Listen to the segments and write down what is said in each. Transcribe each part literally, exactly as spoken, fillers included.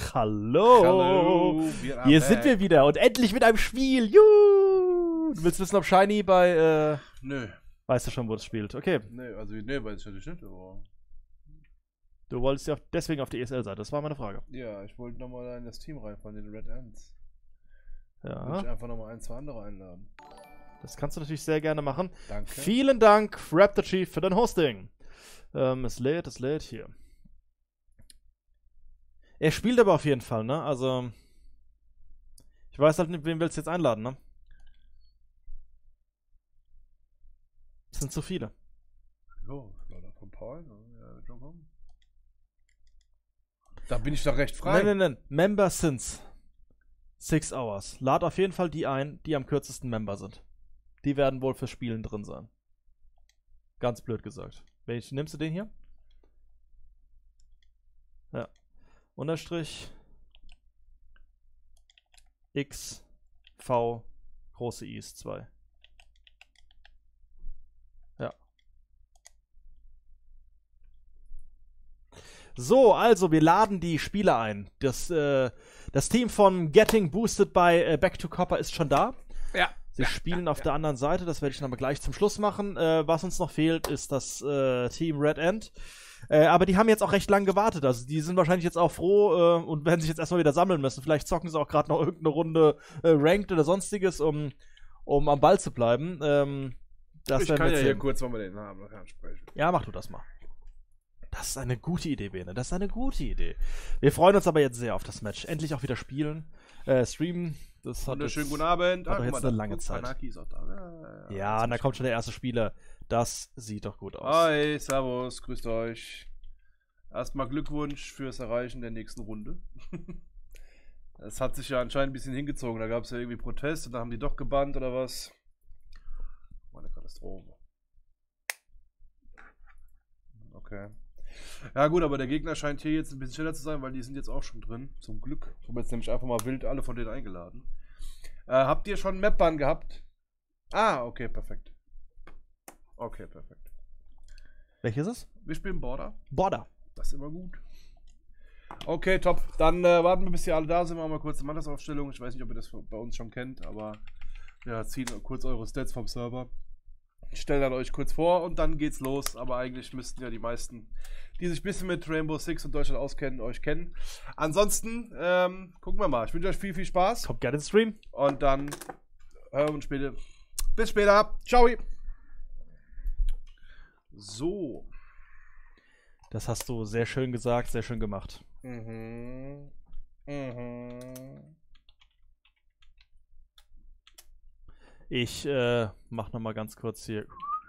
Ach, hallo. Hallo. Hier sind wir wieder und endlich mit einem Spiel. Juhu. Du willst wissen, ob Shiny bei, äh... Nö. Weißt du schon, wo es spielt? Okay. Nö, also, nö, weiß ich natürlich nicht, aber... Du wolltest ja deswegen auf die E S L-Seite, das war meine Frage. Ja, ich wollte nochmal in das Team reinfahren, den Red Ants. Ja. Würde ich einfach nochmal ein, zwei andere einladen. Das kannst du natürlich sehr gerne machen. Danke. Vielen Dank, Raptor Chief, für dein Hosting. Ähm, es lädt, es lädt hier. Er spielt aber auf jeden Fall, ne? Also, ich weiß halt nicht, wen willst du jetzt einladen, ne? Es sind zu viele. Jo, leider von Paul. Ja, wird schon kommen. Da bin ich doch recht frei. Nein, nein, nein. Member since six hours. Lad auf jeden Fall die ein, die am kürzesten Member sind. Die werden wohl fürs Spielen drin sein. Ganz blöd gesagt. Welch, nimmst du den hier? Ja. Unterstrich X V große I ist zwei. Ja. So, also wir laden die Spieler ein. Das, äh, das Team von Getting Boosted bei äh, Back to Copper ist schon da. Ja. Sie ja, spielen ja, auf ja. der anderen Seite, das werde ich dann aber gleich zum Schluss machen. Äh, was uns noch fehlt, ist das äh, Team Red Ant. Äh, aber die haben jetzt auch recht lang gewartet. Also die sind wahrscheinlich jetzt auch froh äh, und werden sich jetzt erstmal wieder sammeln müssen. Vielleicht zocken sie auch gerade noch irgendeine Runde äh, Ranked oder sonstiges, um, um am Ball zu bleiben. Ähm, das ich werden kann wir ja jetzt hier sehen. kurz mal mit den Namen noch ansprechen. Ja, mach du das mal. Das ist eine gute Idee, Bene. Das ist eine gute Idee. Wir freuen uns aber jetzt sehr auf das Match. Endlich auch wieder spielen. Äh, streamen. Das hat Wunderschönen jetzt, guten Abend. hat doch Ah, jetzt guck mal, eine da- lange guck, Zeit. Anaki ist auch da. Ja, Ja, und da kommt schon der erste Spieler. Das sieht doch gut aus. Hi, servus, grüßt euch. Erstmal Glückwunsch fürs Erreichen der nächsten Runde. Es hat sich ja anscheinend ein bisschen hingezogen. Da gab es ja irgendwie Protest und da haben die doch gebannt oder was. Meine Katastrophe. Okay. Ja gut, aber der Gegner scheint hier jetzt ein bisschen schneller zu sein, weil die sind jetzt auch schon drin. Zum Glück. Ich habe jetzt nämlich einfach mal wild alle von denen eingeladen. Äh, habt ihr schon Map-Ban gehabt? Ah, okay, perfekt. Okay, perfekt. Welches ist es? Wir spielen Border. Border. Das ist immer gut. Okay, top. Dann äh, warten wir, bis die alle da sind. Machen wir kurz eine Mannschaftsaufstellung. Ich weiß nicht, ob ihr das bei uns schon kennt, aber ja, zieht kurz eure Stats vom Server. Ich stelle dann euch kurz vor und dann geht's los. Aber eigentlich müssten ja die meisten, die sich ein bisschen mit Rainbow Six und Deutschland auskennen, euch kennen. Ansonsten, ähm, gucken wir mal. Ich wünsche euch viel, viel Spaß. Kommt gerne ins Stream. Und dann hören wir uns später. Bis später. Ciao. So. Das hast du sehr schön gesagt, sehr schön gemacht. Mhm. Mhm. Ich äh, mach noch mal ganz kurz hier.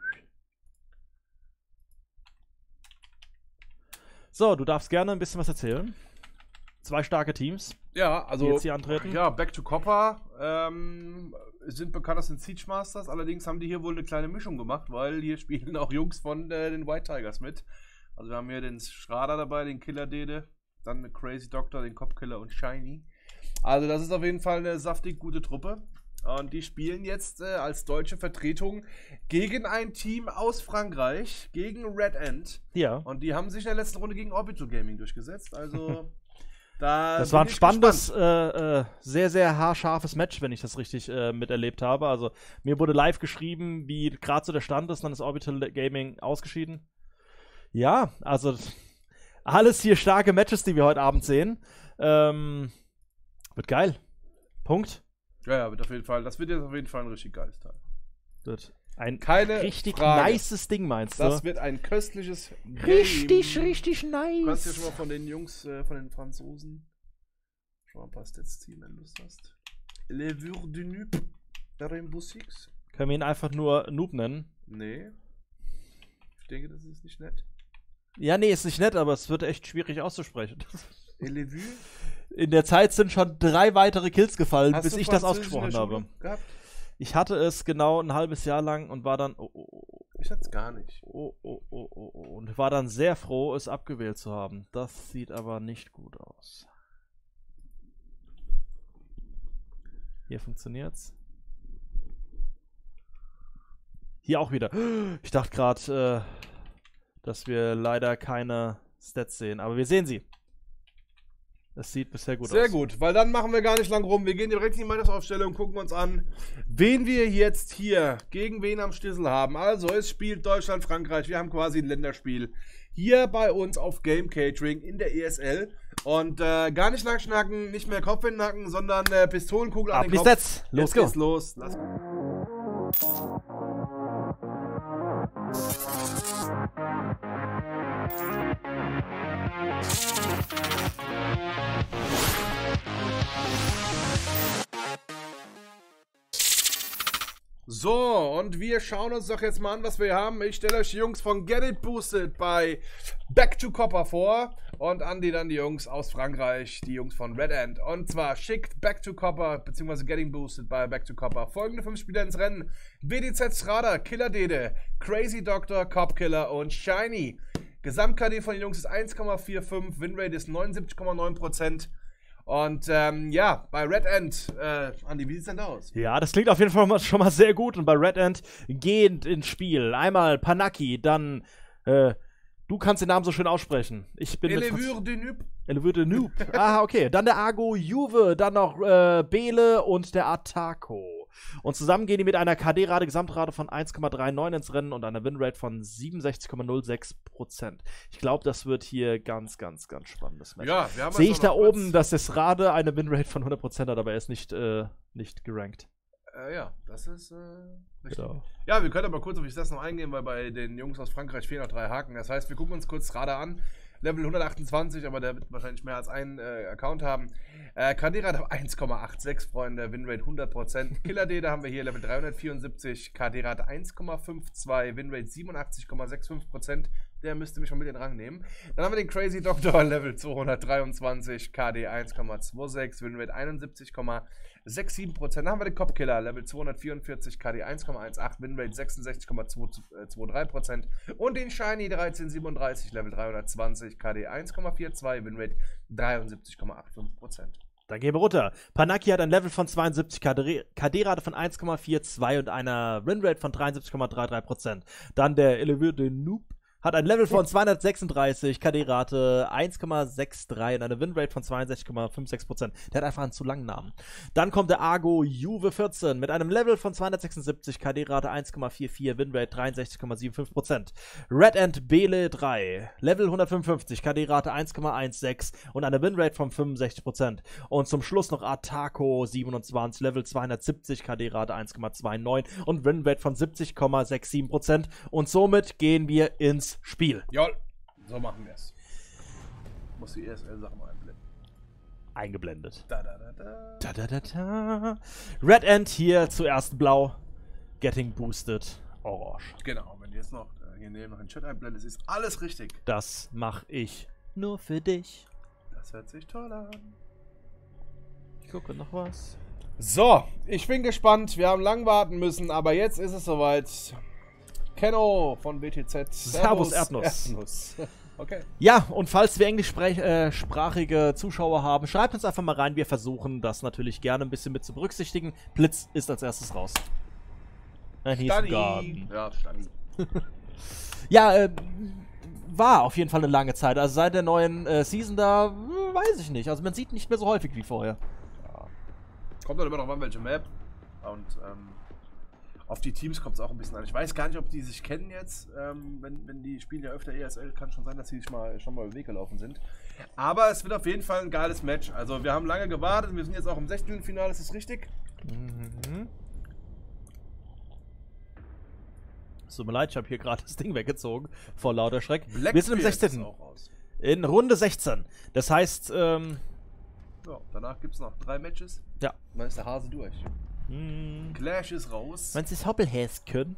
So, du darfst gerne ein bisschen was erzählen. Zwei starke Teams, Ja, also. die jetzt hier antreten. Ja, Back to Copper ähm, sind bekannt aus den Siege Masters. Allerdings haben die hier wohl eine kleine Mischung gemacht, weil hier spielen auch Jungs von äh, den White Tigers mit. Also wir haben hier den Schrader dabei, den Killer Dede, dann eine Crazy Doctor, den Copkiller und Shiny. Also das ist auf jeden Fall eine saftig gute Truppe. Und die spielen jetzt äh, als deutsche Vertretung gegen ein Team aus Frankreich, gegen Red Ant. Ja. Und die haben sich in der letzten Runde gegen Orbital Gaming durchgesetzt. Also da Das bin war ein ich spannendes, gespannt. äh, äh, sehr, sehr haarscharfes Match, wenn ich das richtig äh, miterlebt habe. Also mir wurde live geschrieben, wie gerade so der Stand ist, dann ist Orbital Gaming ausgeschieden. Ja, also alles hier starke Matches, die wir heute Abend sehen. Ähm, wird geil. Punkt. Ja, ja, wird auf jeden Fall. Das wird jetzt auf jeden Fall ein richtig geiles Teil. Wird ein Keine richtig Frage. nices Ding, meinst du? Das wird ein köstliches richtig, Game. richtig Du kannst ja nice. schon mal von den Jungs, äh, von den Franzosen schon mal ein paar Stats ziehen, wenn du Lust hast. Le Vure du Noob. Rainbow Six. Können wir ihn einfach nur Noob nennen? Nee. Ich denke, das ist nicht nett. Ja, nee, ist nicht nett, aber es wird echt schwierig auszusprechen. Le Vue? In der Zeit sind schon drei weitere Kills gefallen, Hast bis du ich das Französisch in der ausgesprochen Schule habe. gehabt? Ich hatte es genau ein halbes Jahr lang und war dann oh, oh, oh, Ich hatte es gar nicht. oh, oh, oh, oh, oh, und war dann sehr froh, es abgewählt zu haben. Das sieht aber nicht gut aus. Hier funktioniert's. Hier auch wieder. Ich dachte gerade, äh, dass wir leider keine Stats sehen, aber wir sehen sie. Es sieht bisher gut Sehr aus. gut, weil dann machen wir gar nicht lang rum. Wir gehen direkt in die Mannschaftsaufstellung, gucken uns an, wen wir jetzt hier gegen wen am Stissel haben. Also, es spielt Deutschland, Frankreich. Wir haben quasi ein Länderspiel hier bei uns auf Game Catering in der E S L. Und äh, gar nicht lang schnacken, nicht mehr Kopf in den Nacken, sondern äh, Pistolenkugel an Ab den nicht Kopf. Netz. Los Jetzt go. geht's los. Lass So, und wir schauen uns doch jetzt mal an, was wir haben. Ich stelle euch die Jungs von Get It Boosted bei Back to Copper vor. Und Andi dann die Jungs aus Frankreich, die Jungs von Red Ant. Und zwar schickt Back to Copper, beziehungsweise Getting Boosted bei Back to Copper folgende fünf Spieler ins Rennen. W D Z Strada, Killer Dede, Crazy Doctor, Cop Killer und Shiny. Gesamt-K D von den Jungs ist eins Komma fünfundvierzig, Winrate ist neunundsiebzig Komma neun Prozent. Und ähm, ja, bei Red Ant, äh, Andi, wie sieht's denn da aus? Ja, das klingt auf jeden Fall schon mal sehr gut. Und bei Red Ant gehend ins Spiel. Einmal Panaki, dann, äh, du kannst den Namen so schön aussprechen. Ich bin mit Elevure de Nup. Elevure de Noob. Ah, okay. Dann der Argo Juve, dann noch äh, Bele und der Atako. Und zusammen gehen die mit einer K D-Rate, Gesamtrate von eins Komma neununddreißig ins Rennen und einer Winrate von siebenundsechzig Komma null sechs Prozent. Ich glaube, das wird hier ganz, ganz, ganz spannendes Match. Ja, wir haben Sehe jetzt ich da auch noch oben, dass der Strade eine Winrate von hundert Prozent hat, aber er ist nicht, äh, nicht gerankt. Äh, ja, das ist äh, richtig. Genau. Ja, wir können aber kurz auf die Stats noch eingehen, weil bei den Jungs aus Frankreich fehlen noch drei Haken. Das heißt, wir gucken uns kurz Strada an. Level hundertachtundzwanzig, aber der wird wahrscheinlich mehr als einen äh, Account haben. Äh, K D-Rate eins Komma sechsundachtzig, Freunde, Winrate hundert Prozent. Killer D, da haben wir hier Level dreihundertvierundsiebzig, K D-Rate eins Komma zweiundfünfzig, Winrate siebenundachtzig Komma fünfundsechzig Prozent. Der müsste mich schon mit in den Rang nehmen. Dann haben wir den Crazy Doctor, Level zweihundertdreiundzwanzig, K D eins Komma sechsundzwanzig, Winrate einundsiebzig Komma siebenundsechzig Prozent. Dann haben wir den Cop Killer, Level zweihundertvierundvierzig, K D eins Komma achtzehn, Winrate sechsundsechzig Komma zweiundzwanzig Prozent. Und den Shiny dreizehnhundertsiebenunddreißig, Level dreihundertzwanzig, K D eins Komma zweiundvierzig, Winrate dreiundsiebzig Komma fünfundachtzig Prozent. Dann gehen wir runter. Panaki hat ein Level von zweiundsiebzig, K D-Rate von eins Komma zweiundvierzig und einer Winrate von dreiundsiebzig Komma dreiunddreißig Prozent. Dann der Elevure de Noob hat ein Level von zweihundertsechsunddreißig, K D-Rate eins Komma dreiundsechzig und eine Winrate von zweiundsechzig Komma fünfundsechzig Prozent. Der hat einfach einen zu langen Namen. Dann kommt der Argo Juve vierzehn mit einem Level von zweihundertsechsundsiebzig, K D-Rate eins Komma vierundvierzig, Winrate dreiundsechzig Komma fünfundsiebzig Prozent. Red Ant Bele drei, Level hundertfünfundfünfzig, K D-Rate eins Komma sechzehn und eine Winrate von fünfundsechzig Prozent. Und zum Schluss noch Atako siebenundzwanzig, Level zweihundertsiebzig, K D-Rate eins Komma neunundzwanzig und Winrate von siebzig Komma siebenundsechzig Prozent. Und somit gehen wir ins Spiel. Jawohl, so machen wir es. Muss die E S L-Sachen mal einblenden. Eingeblendet. Da, da, da, da. Da, da, da, da. Red Ant hier zuerst blau. Getting boosted orange. Genau, wenn du jetzt noch äh, hier neben noch den Chat einblendest, ist alles richtig. Das mache ich nur für dich. Das hört sich toll an. Ich gucke noch was. So, ich bin gespannt. Wir haben lang warten müssen, aber jetzt ist es soweit. Kenno von B T Z. Servus, Erdnuss. Erdnuss. Okay. Ja, und falls wir englischsprachige äh, Zuschauer haben, schreibt uns einfach mal rein. Wir versuchen das natürlich gerne ein bisschen mit zu berücksichtigen. Blitz ist als erstes raus. Nein, hier ist ein Garten. Ja, Stani. Ja, äh, war auf jeden Fall eine lange Zeit. Also seit der neuen äh, Season da, äh, weiß ich nicht. Also man sieht nicht mehr so häufig wie vorher. Ja. Kommt dann immer noch an, welche Map. Und ähm, auf die Teams kommt es auch ein bisschen an. Ich weiß gar nicht, ob die sich kennen jetzt. Ähm, wenn, wenn die spielen ja öfter E S L, kann schon sein, dass sie sich mal, schon mal über den Weg gelaufen sind. Aber es wird auf jeden Fall ein geiles Match. Also wir haben lange gewartet. Wir sind jetzt auch im Sechzehntelfinale, ist das richtig? Mhm. Es tut mir leid, ich habe hier gerade das Ding weggezogen. Vor lauter Schreck. Blackbeard Wir sind im ist sechzehnten auch raus. In Runde sechzehn. Das heißt, ähm... Ja, danach gibt es noch drei Matches. ja. Und dann ist der Hase durch. Hm. Clash ist raus. Wenn sie es Hoppelhäs können.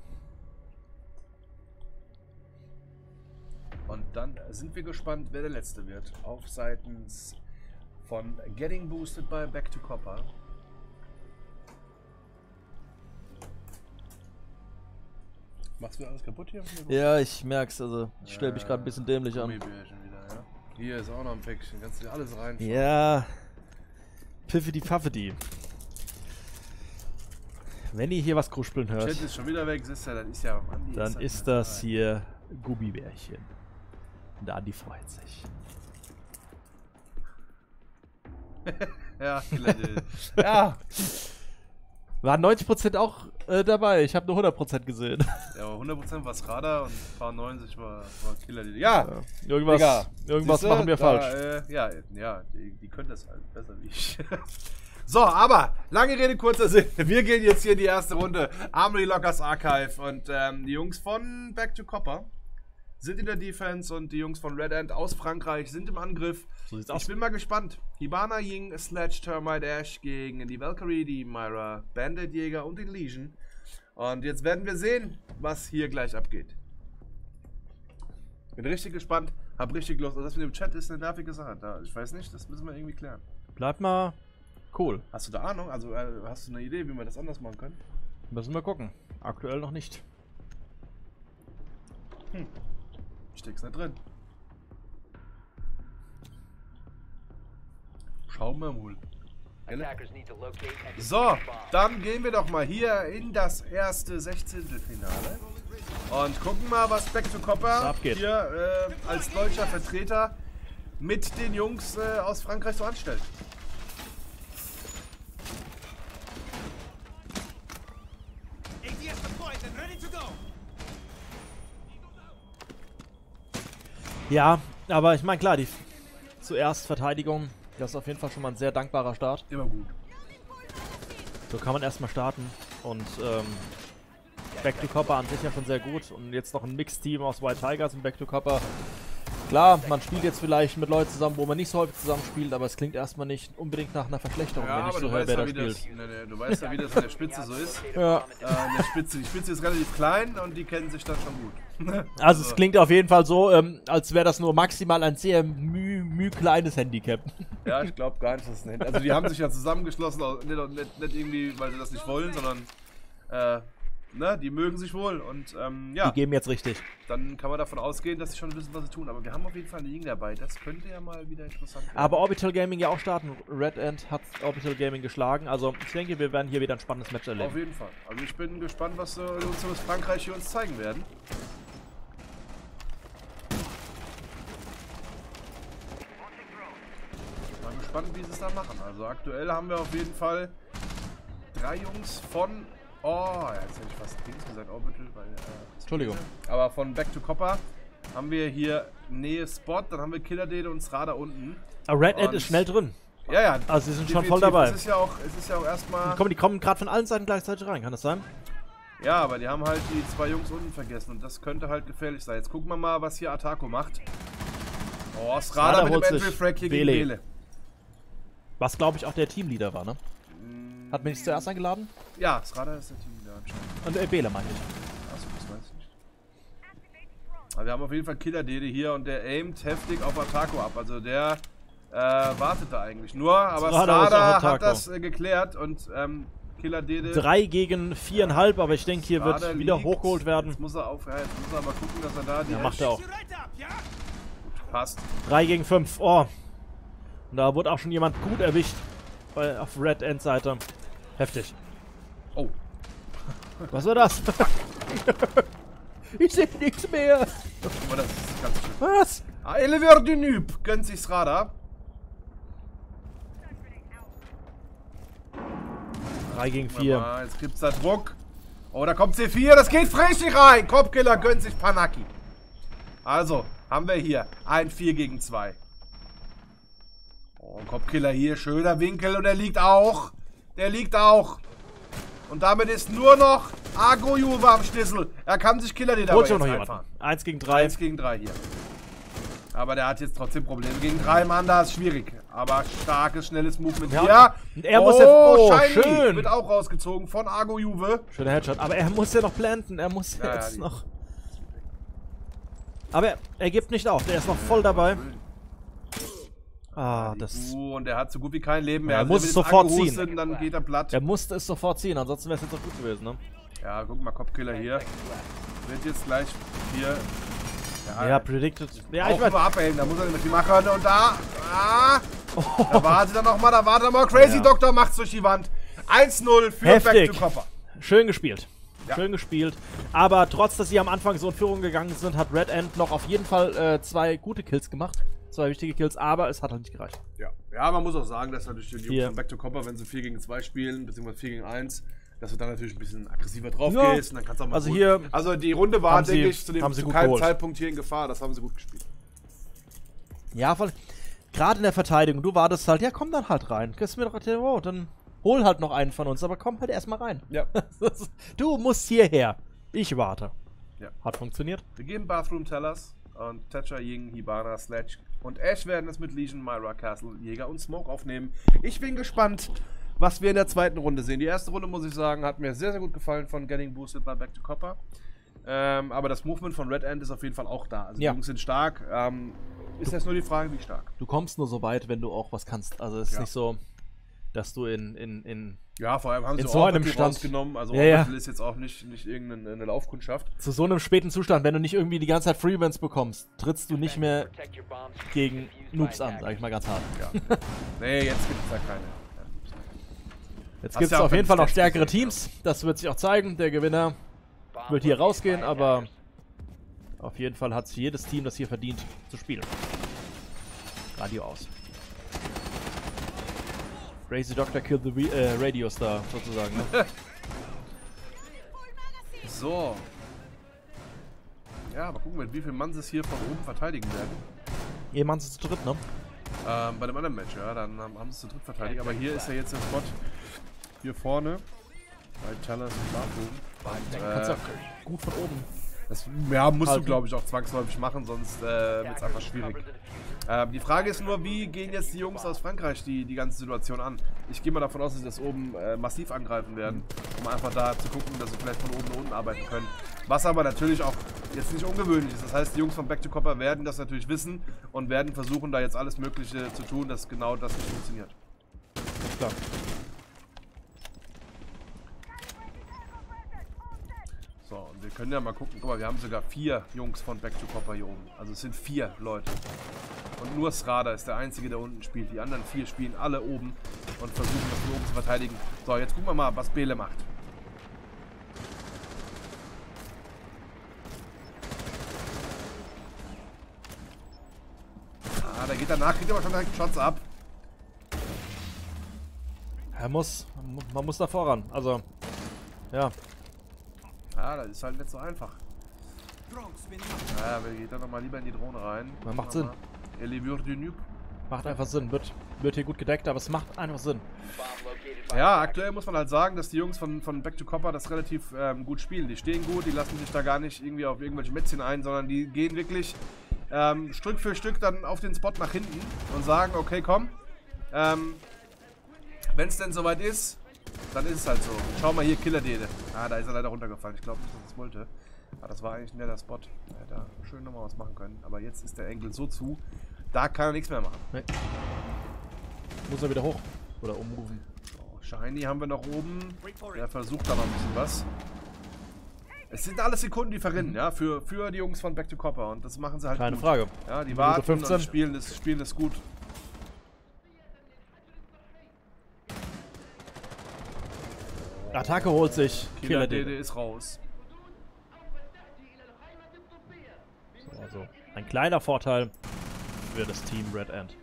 Und dann sind wir gespannt, wer der Letzte wird. Auf seitens von Getting Boosted by Back to Copper. Machst du alles kaputt hier? Ja, ich merk's, also ich stelle mich gerade ein bisschen dämlich an. Gummibärchen wieder, ja. Hier ist auch noch ein Päckchen, kannst du dir alles rein. Ja. Piffidi Pfaffidi. Wenn ihr hier was kruspeln hört, Chat ist schon wieder weg, siehst du, dann ist ja Andi dann halt ist mal das dabei. hier Gummibärchen. Und der Andi freut sich. Ja, Killer Dill. Ja. Waren neunzig Prozent auch äh, dabei. Ich habe nur hundert Prozent gesehen. Ja, aber hundert Prozent war Strada und ein paar neunzig war, war Killer Dill. Ja. Ja. Irgendwas, Digga, irgendwas siehste, machen wir da, falsch. Äh, ja, ja, die, die können das halt besser wie ich. So, aber lange Rede, kurzer Sinn. Wir gehen jetzt hier in die erste Runde. Armory Lockers Archive und ähm, die Jungs von Back to Copper sind in der Defense und die Jungs von Red Ant aus Frankreich sind im Angriff. So sieht's Ich aus. bin mal gespannt. Hibana, Ying, Sledge, Termite, Ash gegen die Valkyrie, die Myra, Bandit Jäger und den Legion. Und jetzt werden wir sehen, was hier gleich abgeht. Bin richtig gespannt, hab richtig Lust. Also das mit dem Chat ist eine nervige Sache. Da, ich weiß nicht, das müssen wir irgendwie klären. Bleibt mal cool. Hast du da Ahnung? Also äh, hast du eine Idee, wie wir das anders machen können? Müssen wir gucken. Aktuell noch nicht. Hm. Steck's nicht drin. Schauen wir mal. So, dann gehen wir doch mal hier in das erste Sechzehntelfinale und gucken mal, was Back to Copper abgeht. hier äh, als deutscher Vertreter mit den Jungs äh, aus Frankreich so anstellt. Ja, aber ich meine, klar, die zuerst Verteidigung, das ist auf jeden Fall schon mal ein sehr dankbarer Start. Immer gut. So kann man erstmal starten und ähm, Back to Copper an sich ja schon sehr gut und jetzt noch ein Mix-Team aus White Tigers und Back to Copper. Klar, man spielt jetzt vielleicht mit Leuten zusammen, wo man nicht so häufig zusammen spielt, aber es klingt erstmal nicht unbedingt nach einer Verschlechterung, Ja, wenn ich aber so du höre, weißt, wer ja, da wie das, spielt. ne, ne, du weißt ja, wie das an der Spitze so ist. Ja. Äh, an der Spitze, die Spitze ist relativ klein und die kennen sich dann schon gut. Also es klingt auf jeden Fall so, ähm, als wäre das nur maximal ein sehr müh, müh kleines Handicap. Ja, ich glaube gar nicht, dass es nennt. Also die haben sich ja zusammengeschlossen, nicht, nicht, nicht irgendwie, weil sie das nicht wollen, sondern äh, ne, die mögen sich wohl und ähm, ja, Die geben jetzt richtig. dann kann man davon ausgehen, dass sie schon wissen, was sie tun. Aber wir haben auf jeden Fall einen Ying dabei. Das könnte ja mal wieder interessant werden. Aber Orbital Gaming ja auch starten. Red Ant hat Orbital Gaming geschlagen. Also ich denke, wir werden hier wieder ein spannendes Match Auf erleben. jeden Fall. Also ich bin gespannt, was äh, uns aus Frankreich hier uns zeigen werden. Mal gespannt, wie sie es da machen. Also aktuell haben wir auf jeden Fall drei Jungs von... Oh, jetzt hätte ich fast Dings gesagt, Orbital, weil... Äh, Entschuldigung. Aber von Back to Copper haben wir hier Nähe Spot, dann haben wir Killer Dede und Strada unten. Aber Red Ant Und- ist schnell drin. Ja, ja. Also sie sind schon voll definitiv. dabei. Es ist ja auch, es ist ja auch erstmal... Komm, die kommen gerade von allen Seiten gleichzeitig rein, kann das sein? Ja, aber die haben halt die zwei Jungs unten vergessen und das könnte halt gefährlich sein. Jetzt gucken wir mal, was hier Atako macht. Oh, Strada Strada mit dem holt sich Entry-Frag hier gegen Bele. Bele. Was, glaube ich, auch der Teamleader war, ne? Hat mich nicht zuerst eingeladen? Ja, Strada ist der Teamleader anscheinend. Und äh, Bele, meine ich. Achso, das weiß ich nicht. Aber wir haben auf jeden Fall Killer Dede hier und der aimt heftig auf Atako ab. Also der äh, wartet da eigentlich nur, aber Strada ist Strada auch hat Atako. das äh, geklärt und ähm, Killer Dede... Drei gegen viereinhalb, aber ich denke, hier wird Strada wieder liegt. hochgeholt werden. Jetzt muss er auf, ja, jetzt muss er aber gucken, dass er da die Ja, macht er auch. passt. Drei gegen fünf. Oh. Und da wurde auch schon jemand gut erwischt. Bei, auf Red Ant Seite. Heftig. Oh. Was war das? Ich sehe nichts mehr. Oh, das ist ganz schön. Was? Ah, Oliver Denüb gönnt sich Strada. Drei gegen Guck vier. mal, jetzt gibt's da Druck. Oh, da kommt C vier, das geht richtig rein. Kopfkiller gönnt sich Panaki. Also, haben wir hier ein vier gegen zwei. Oh, Kopfkiller hier, schöner Winkel und der liegt auch. Der liegt auch. Und damit ist nur noch Argo Juve am Schlüssel. Er kann sich Killer die dabei Holt schon jetzt noch einfahren. jemanden. Eins gegen drei. eins gegen drei hier. Aber der hat jetzt trotzdem Probleme. Gegen drei Mann, da ist schwierig. Aber starkes, schnelles Movement Ja, hier. und er muss ja- oh, Shiny schön. wird auch rausgezogen von Argo Juve. Schöner Headshot. Aber er muss ja noch planten. Er muss Ja, ja, jetzt die- noch. Aber er, er gibt nicht auf. Der ist noch voll dabei. Ah, das. Uh, und der hat so gut wie kein Leben mehr. Ja, er Also muss wenn es wir jetzt sofort angehustet, ziehen. Dann geht er platt. Er musste es sofort ziehen. Ansonsten wäre es jetzt auch gut gewesen, ne? Ja, guck mal, Kopfkiller hier. Wird jetzt gleich hier. Ja, Ja, predicted. Ja, auch ich weiß. nur abhängen. Da muss er nämlich die machen. Und da. Ah, da wartet er nochmal. Da wartet er mal. Crazy Ja. Doctor macht's durch die Wand. eins null für Heftig. Back to Copper. Schön gespielt. Ja. Schön gespielt. Aber trotz, dass sie am Anfang so in Führung gegangen sind, hat Red Ant noch auf jeden Fall äh, zwei gute Kills gemacht. zwei wichtige Kills, aber es hat halt nicht gereicht. Ja, ja, man muss auch sagen, dass natürlich die Jungs Hier. von Back to Copper, wenn sie vier gegen zwei spielen, beziehungsweise vier gegen eins, dass du dann natürlich ein bisschen aggressiver drauf Ja. gehst und dann kannst du auch mal Also gut- hier Also die Runde war, haben sie- denke ich, zu, dem, haben sie zu gut keinem geholt. Zeitpunkt hier in Gefahr. Das haben sie gut gespielt. Ja, voll. Gerade in der Verteidigung, du wartest halt, ja komm dann halt rein. Gibst mir doch, oh, dann hol halt noch einen von uns, aber komm halt erstmal rein. Ja. Du musst hierher. Ich warte. Ja. Hat funktioniert. Wir geben Bathroom Tellers und Thatcher, Ying, Hibana, Sledge und Ash werden es mit Legion, Myra, Castle, Jäger und Smoke aufnehmen. Ich bin gespannt, was wir in der zweiten Runde sehen. Die erste Runde, muss ich sagen, hat mir sehr, sehr gut gefallen von Getting Boosted bei Back to Copper. Ähm, aber das Movement von Red End ist auf jeden Fall auch da. Also Ja. die Jungs sind stark. Ähm, ist jetzt nur die Frage, wie stark. Du kommst nur so weit, wenn du auch was kannst. Also es ist Ja. nicht so, dass du in, in, in Ja, vor allem haben In sie so auch einem Orbital Stand. rausgenommen. Also Ja, ja. Orbital ist jetzt auch nicht, nicht irgendeine Laufkundschaft. zu so einem späten Zustand, wenn du nicht irgendwie die ganze Zeit Freevents bekommst, trittst du nicht mehr gegen Noobs an, sag ich mal ganz hart. Ja. Nee, jetzt gibt es da keine. Jetzt Hast gibt es ja auch auf jeden beim Fall noch Stats stärkere gesehen, Teams. Das wird sich auch zeigen. Der Gewinner wird hier rausgehen, aber auf jeden Fall hat es jedes Team, das hier verdient, zu spielen. Radio aus. Crazy Doctor killed the re äh, Radio Star, sozusagen. Ne? So. Ja, aber gucken wir, wie viel Mann sie es hier von oben verteidigen werden. Ihr Mann ist zu dritt, ne? Ähm, bei dem anderen Match, ja, dann haben haben sie es zu dritt verteidigt. Aber hier ist ja jetzt der Spot hier vorne. Bei Tellers und Bathroom. Den Und, kannst du äh, auch gut von oben. das ja, musst halten. du, glaube ich, auch zwangsläufig machen, sonst äh, wird es einfach schwierig. Ähm, die Frage ist nur, wie gehen jetzt die Jungs aus Frankreich die, die ganze Situation an? Ich gehe mal davon aus, dass sie das oben äh, massiv angreifen werden, um einfach da zu gucken, dass sie vielleicht von oben nach unten arbeiten können. Was aber natürlich auch jetzt nicht ungewöhnlich ist. Das heißt, die Jungs von Back to Copper werden das natürlich wissen und werden versuchen, da jetzt alles Mögliche zu tun, dass genau das nicht funktioniert. Klar. So, und wir können ja mal gucken. Guck mal, wir haben sogar vier Jungs von Back to Copper hier oben. Also es sind vier Leute. Und nur Srada ist der Einzige, der unten spielt. Die anderen vier spielen alle oben und versuchen, das von oben zu verteidigen. So, jetzt gucken wir mal, was Bele macht. Ah, da geht danach, kriegt aber schon direkt Shots ab. Er muss, man muss da voran. Also, ja. Ah, das ist halt nicht so einfach. Ja, aber geht dann nochmal lieber in die Drohne rein. Man macht Sinn. Elevure du Noob. Macht einfach Sinn. Wird, wird hier gut gedeckt, aber es macht einfach Sinn. Ja, aktuell muss man halt sagen, dass die Jungs von, von Back to Copper das relativ ähm, gut spielen. Die stehen gut, die lassen sich da gar nicht irgendwie auf irgendwelche Mätzchen ein, sondern die gehen wirklich ähm, Stück für Stück dann auf den Spot nach hinten und sagen, okay, komm, ähm, wenn es denn soweit ist, dann ist es halt so. Schau mal hier, Killer-Dede. Ah, da ist er leider runtergefallen. Ich glaube nicht, dass er es wollte. Aber das war eigentlich ein netter Spot. Da hätte er schön nochmal was machen können. Aber jetzt ist der Engel so zu, da kann er nichts mehr machen. Nee. Muss er wieder hoch. Oder umrufen. So, Shiny haben wir noch oben. Der versucht da noch ein bisschen was. Es sind alles Sekunden, die verrinnen, ja, für, für die Jungs von Back to Copper. Und das machen sie halt Keine gut. Frage. Ja, die Minute warten fünfzehn. und spielen das, spielen das gut. Attacke holt sich. Killer Killer Dede Dede. ist raus. So, also ein kleiner Vorteil für das Team Red End.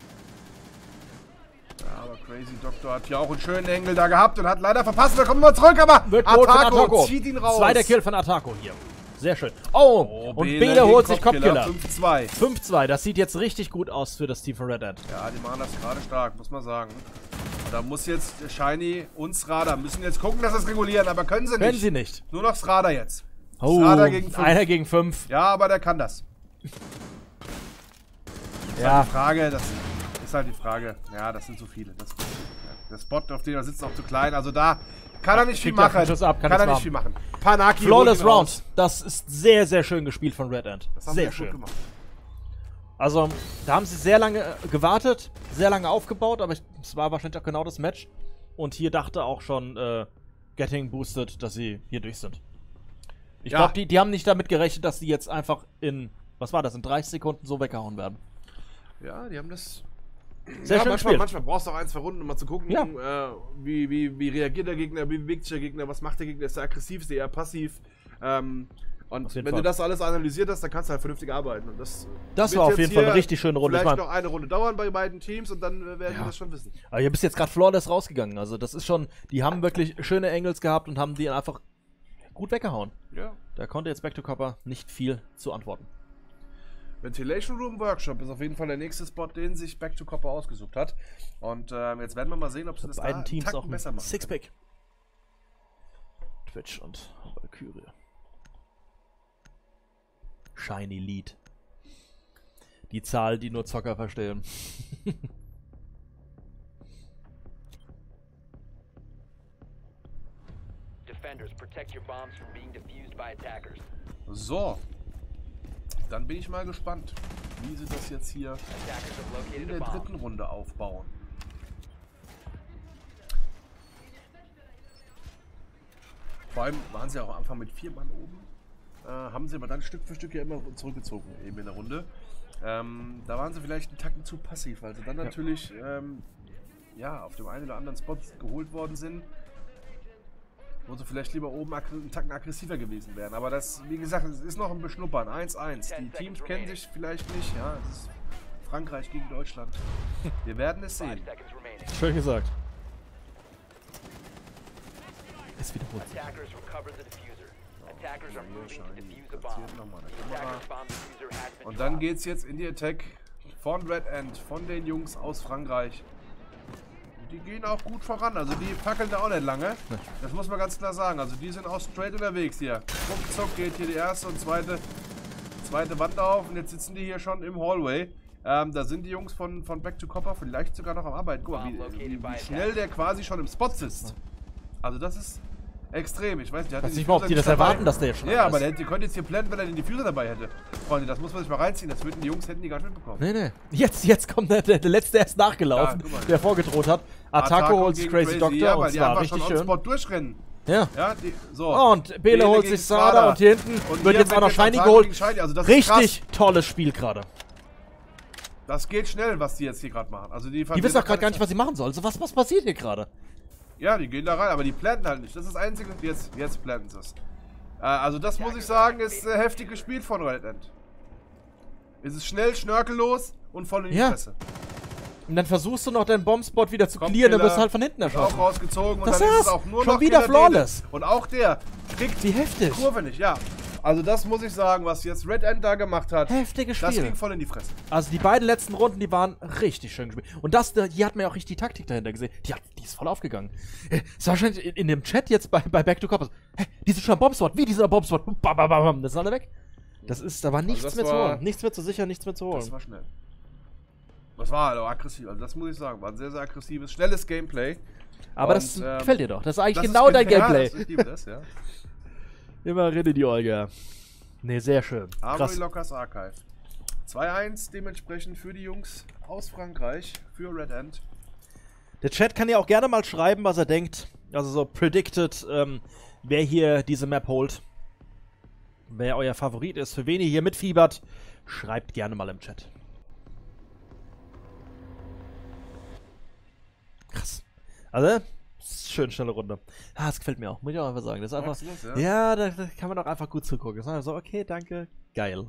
Ja, aber Crazy Doctor hat ja auch einen schönen Engel da gehabt und hat leider verpasst. Da kommen wir zurück, aber Wird geholt von Attacco Attacco. zieht ihn raus. Zweiter Kill von Attacco hier. Sehr schön. Oh, Oh, und Bele Bele gegen holt sich Kopfkiller. fünf zwei. fünf zwei, das sieht jetzt richtig gut aus für das Team von Red End. Ja, die machen das gerade stark, muss man sagen. Da muss jetzt Shiny und Srada müssen jetzt gucken, dass sie es regulieren, aber können sie nicht. Können sie nicht. Nur noch Srada jetzt. Oh, Srada gegen fünf. einer gegen fünf. Ja, aber der kann das. Ja, Die Frage, das ist halt die Frage. Ja, das sind zu viele. Das, der Spot, auf dem er sitzt, ist auch zu klein. Also da kann er nicht viel kriegt er machen. einen Schuss ab, kann kann er nichts nicht viel machen. Panaki Flawless holt ihn Round. raus. Das ist sehr, sehr schön gespielt von Red End. Das haben Sehr sie gut schön. gemacht. Also, da haben sie sehr lange äh, gewartet, sehr lange aufgebaut, aber ich- es war wahrscheinlich auch genau das Match. Und hier dachte auch schon äh, Getting Boosted, dass sie hier durch sind. Ich Ja. glaube, die, die haben nicht damit gerechnet, dass die jetzt einfach in, was war das, in dreißig Sekunden so weggehauen werden. Ja, die haben das. Sehr ja, schön manchmal, gespielt. manchmal brauchst du auch ein, zwei Runden, um mal zu gucken, Ja. äh, wie, wie, wie reagiert der Gegner, wie bewegt sich der Gegner, was macht der Gegner, ist er aggressiv, ist er eher passiv. Ähm, Und wenn Fall. du das alles analysiert hast, dann kannst du halt vernünftig arbeiten. Und das Das wird war auf jetzt jeden Fall eine hier richtig schöne Runde. Ich Vielleicht mein, noch eine Runde dauern bei beiden Teams und dann äh, werden Ja. wir das schon wissen. aber ihr bist jetzt gerade flawless rausgegangen. Also das ist schon, die haben wirklich schöne Angles gehabt und haben die einfach gut weggehauen. Ja. Da konnte jetzt Back to Copper nicht viel zu antworten. Ventilation Room Workshop ist auf jeden Fall der nächste Spot, den sich Back to Copper ausgesucht hat. Und ähm, jetzt werden wir mal sehen, ob sie das Beiden da Teams einen auch Tacken ein besser machen. Sixpack. Twitch und Valkyrie. Shiny Lead. Die Zahl, die nur Zocker verstehen. Defenders, protect your bombs from being defused by attackers. So. Dann bin ich mal gespannt, wie sie das jetzt hier Attackers have in located a der bomb. dritten Runde aufbauen. Vor allem waren sie auch am Anfang mit vier Mann oben. Äh, haben sie aber dann Stück für Stück ja immer zurückgezogen, eben in der Runde. Ähm, da waren sie vielleicht einen Tacken zu passiv, weil sie dann natürlich ähm, ja, auf dem einen oder anderen Spot geholt worden sind, wo sie vielleicht lieber oben einen Tacken aggressiver gewesen wären. Aber das, wie gesagt, es ist noch ein Beschnuppern. eins eins. Die Teams kennen sich vielleicht nicht. Ja, es ist Frankreich gegen Deutschland. Wir werden es Five sehen. seconds remaining. Schön gesagt. Es wiederholt sich. Attackers recover the diffuser. Attackers are Hier, moving to Shiny, defuse a platziert bomb. nochmal The eine Kamera. attacker's bomb diffuser has been Und dann dropped. geht's jetzt in die Attack von Red End, von den Jungs aus Frankreich. Die gehen auch gut voran, also die fackeln da auch nicht lange. Das muss man ganz klar sagen. Also die sind auch straight unterwegs hier. Ruckzuck geht hier die erste und zweite, zweite Wand auf und jetzt sitzen die hier schon im Hallway. Ähm, da sind die Jungs von, von Back to Copper vielleicht sogar noch am Arbeiten. Guck mal, wie, wie, wie schnell der quasi schon im Spot sitzt. Also das ist extrem. Ich weiß nicht, der hat Weiß den nicht mal, ob die Diffuser das nicht dabei. erwarten, dass der jetzt schon Ja, an aber ist. der, die könnte jetzt hier blenden, wenn er den Diffuser dabei hätte. Freunde, das muss man sich mal reinziehen. Das würden die Jungs, hätten die gar nicht mitbekommen. Nee, nee. Jetzt, jetzt kommt der, der, der letzte erst nachgelaufen, Ja, guck mal. der vorgedroht hat. Attacco holt sich gegen Crazy Doctor ja, weil und die zwar einfach richtig schon schön. on Spot durchrennen. Ja. Ja, die, so. Und Bele holt gegen sich Sada und hier hinten Und wird hier jetzt auch noch jetzt Shiny Attacco geholt. gegen Shiny. Also das ist Richtig krass. tolles Spiel gerade. Das geht schnell, was die jetzt hier gerade machen. Also die, Die wissen doch gerade gar nicht, was sie machen sollen. Also was, was passiert hier gerade? Ja, die gehen da rein, aber die planten halt nicht. Das ist das Einzige. Jetzt, jetzt planten sie es. Äh, also das muss ich sagen, ist äh, heftig gespielt von Red End. Es ist schnell, schnörkellos und voll in die Ja. Fresse. Und dann versuchst du noch deinen Bombspot wieder zu Kommt clearen, dann Killer, wirst du halt von hinten Ist auch erschossen. rausgezogen und Das dann ist es war's. auch nur Schon noch wieder Killer Dele. flawless. Und auch der kriegt Wie heftig. Kurve nicht, ja. Also das muss ich sagen, was jetzt Red End da gemacht hat. Heftiges Das Spiel. ging voll in die Fresse. Also die beiden letzten Runden, die waren richtig schön gespielt. Und das, da- hier hat man ja auch richtig die Taktik dahinter gesehen. Die, hat, die ist voll aufgegangen. Äh, ist wahrscheinlich in, in dem Chat jetzt bei, bei Back to Copper. Hä, die sind schon am Bombspot. Wie, die sind am Bombspot? Bam, bam, bam, bam. Das ist alle weg. Das ist, da war nichts das mehr zu war- holen. Nichts mehr zu sichern, nichts mehr zu Das holen. war schnell. Das war also aggressiv. Also das muss ich sagen. War ein sehr, sehr aggressives, schnelles Gameplay. Aber Und, das ähm, gefällt dir doch. Das ist eigentlich Das genau ist, dein ja, Gameplay. Das, ich liebe das, ja. Immer rede die Olga. Nee, sehr schön. Armory Krass. Lockers Archive. zwei eins dementsprechend für die Jungs aus Frankreich, für Red End. Der Chat kann ja auch gerne mal schreiben, was er denkt. Also so predicted, ähm, wer hier diese Map holt. Wer euer Favorit ist, für wen ihr hier mitfiebert. Schreibt gerne mal im Chat. Krass. Also, schön schnelle Runde. Ah, das gefällt mir auch. Muss ich auch einfach sagen. Das ist einfach. Magst du das, Ja, da, da kann man auch einfach gut zugucken. Das ist einfach so, okay, danke. Geil.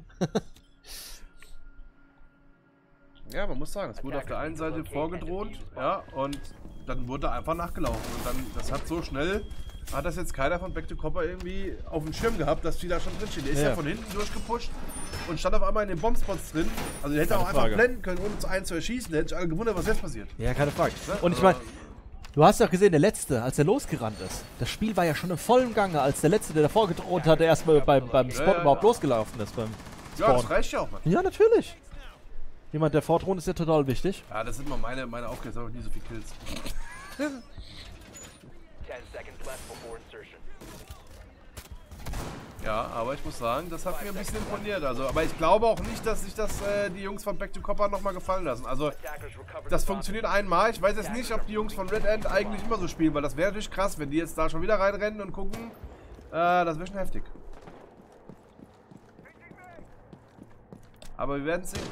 Ja, man muss sagen, es wurde auf der einen Seite vorgedroht, ja, und dann wurde einfach nachgelaufen. Und dann, das hat so schnell, hat das jetzt keiner von Back to Copper irgendwie auf dem Schirm gehabt, dass die da schon drinstehen. Der ist ja, Ja. von hinten durchgepusht und stand auf einmal in den Bombspots drin. Also der hätte Keine auch einfach Frage. blenden können, ohne einen zu erschießen. Da hätte ich alle gewundert, was jetzt passiert. Ja, keine Frage. Ne? Und ich Also, meine, du hast ja auch gesehen, der Letzte, als er losgerannt ist. Das Spiel war ja schon im vollen Gange, als der Letzte, der davor gedroht hatte, erstmal beim, beim Spot ja, überhaupt ja. losgelaufen ist. Beim ja, Spawn. das reicht ja auch mal. Ja, natürlich. Jemand, der Vortron ist ja total wichtig. Ja, das sind mal meine, meine Aufgaben, aber nie so viel Kills. Ten seconds left before insertion. Ja, aber ich muss sagen, das hat mir ein bisschen imponiert. Also, aber ich glaube auch nicht, dass sich das äh, die Jungs von Back to Copper nochmal gefallen lassen. Also, Attackers recover das the bomb. funktioniert einmal. Ich weiß jetzt nicht, ob die Jungs von Red End eigentlich immer so spielen, weil das wäre natürlich krass, wenn die jetzt da schon wieder reinrennen und gucken. Äh, das wäre schon heftig. Aber wir werden sehen.